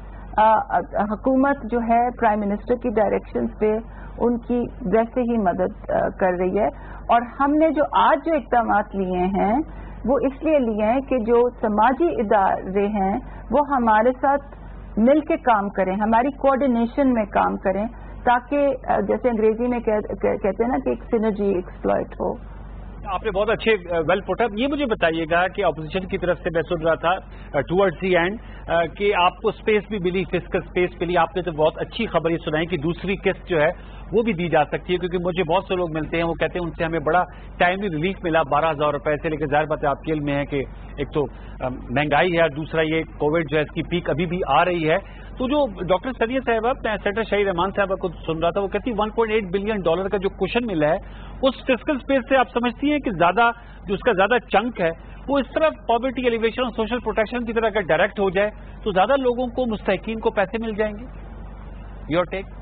S18: حکومت جو ہے پرائم منسٹر کی ڈائریکشنز پہ ان کی ویسے ہی مدد کر رہی ہے. اور ہم نے جو آج جو اقدامات لیے ہیں وہ اس لیے لیے ہیں کہ جو سماجی ادارے ہیں وہ ہمارے ساتھ مل کے کام کریں, ہماری کوآرڈینیشن میں کام کریں تاکہ جیسے انگریزی میں کہتے ہیں نا کہ ایک سینرجی ایکسپلائٹ ہو.
S10: آپ نے بہت اچھے ویل پٹ اپ. یہ مجھے بتائیے گا کہ اپوزیشن کی طرف سے میں سن رہا تھا ٹورڈز دی اینڈ کہ آپ کو سپیس بھی ملی, فسکل سپیس کے لیے آپ نے تو بہت اچھی خبر یہ سنائی کہ دوسری قسط جو ہے وہ بھی دی جا سکتی ہے, کیونکہ مجھے بہت سے لوگ ملتے ہیں وہ کہتے ہیں ان سے ہمیں بڑا ٹائملی ریلیف ملا 12,000 روپے سے, لیکن ظاہر بات ہے آپ کے علم میں ہے کہ ایک تو مہنگائی ہے اور دوسرا یہ کووڈ جو ہے اس کی پیک ابھی بھی آ رہی ہے. تو جو ڈاکٹر سریہ صاحبہ سینیٹر شاہی رحمان صاحبہ کو سن رہا تھا وہ کہتی 1.8 بلین ڈالر کا جو کوشن ملا ہے اس فسکل سپیس سے آپ سمجھتی ہیں کہ زیادہ جو اس کا زیادہ چنک ہے وہ اس طرح پاورٹی ایلیویشن اور سوشل پروٹیکشن کی طرح اگر ڈائریکٹ ہو جائے تو زیادہ لوگوں کو مستحقین کو پیسے مل جائیں گے؟ Your take.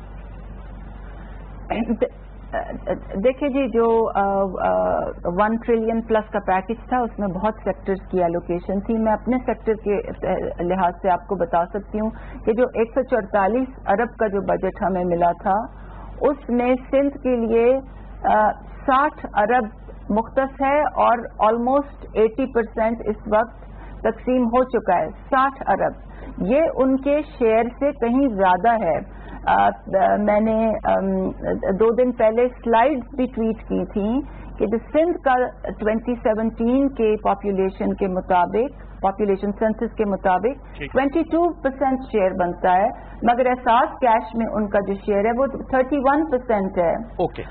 S18: دیکھیں جی, جو 1 ٹریلین پلس کا پیکج تھا اس میں بہت سیکٹرز کی ایلوکیشن تھی. میں اپنے سیکٹر کے لحاظ سے آپ کو بتا سکتی ہوں کہ جو 144 ارب کا جو بجٹ ہمیں ملا تھا اس میں سندھ کے لیے 60 ارب مختص ہے اور آلموسٹ 80% اس وقت تقسیم ہو چکا ہے. 60 ارب یہ ان کے شیئر سے کہیں زیادہ ہے. میں نے 2 دن پہلے سلائیڈز بھی ٹویٹ کی تھیں کہ جو سندھ کا 2017 کے پاپولیشن کے مطابق पॉपुलेशन सेंसस के मुताबिक 22% शेयर बनता है, मगर एहसास कैश में उनका जो शेयर है वो 31% है।
S10: ओके।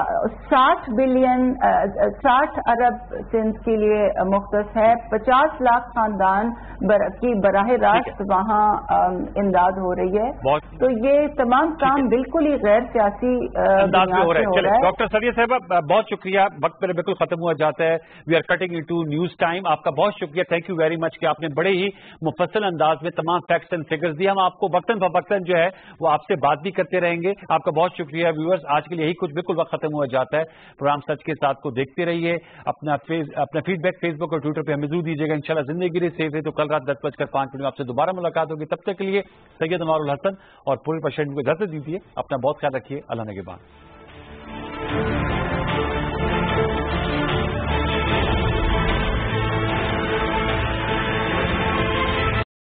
S18: 60 अरब सिंध के लिए मुख्तस है, 50 लाख खानदान की बराह रास्त वहाँ इमदाद हो रही है। तो ये तमाम काम बिल्कुल ही गैर सियासी
S10: अंदाज में हो रहा है। डॉक्टर सरिया साहब बहुत शुक्रिया, वक्त मेरे बिल्कुल खत्म हुआ जाता है। We are cutting into news time. आपका बहुत शुक्रिया, थैंक यू वेरी मच कि आपने बड़े ही मुफस्सल अंदाज में तमाम फैक्ट्स एंड फिगर्स दिए। हम आपको वक्तन फवक्तन जो है वो आपसे बात भी करते रहेंगे। आपका बहुत शुक्रिया। व्यूअर्स, आज के लिए यही कुछ, बिल्कुल वक्त खत्म हुआ जाता है। प्रोग्राम सच के साथ को देखते रहिए। अपना फीडबैक फेसबुक और ट्विटर पर हमें जरूर दीजिएगा। इंशाल्लाह जिंदगी रही सेफ है तो कल रात 10:05 आपसे दोबारा मुलाकात होगी। तब तक के लिए सैयद अनवारुल हसन और पूरे पेशेंट को इजाजत दीजिए। अपना बहुत ख्याल रखिए। अल्लाह ने के बाद।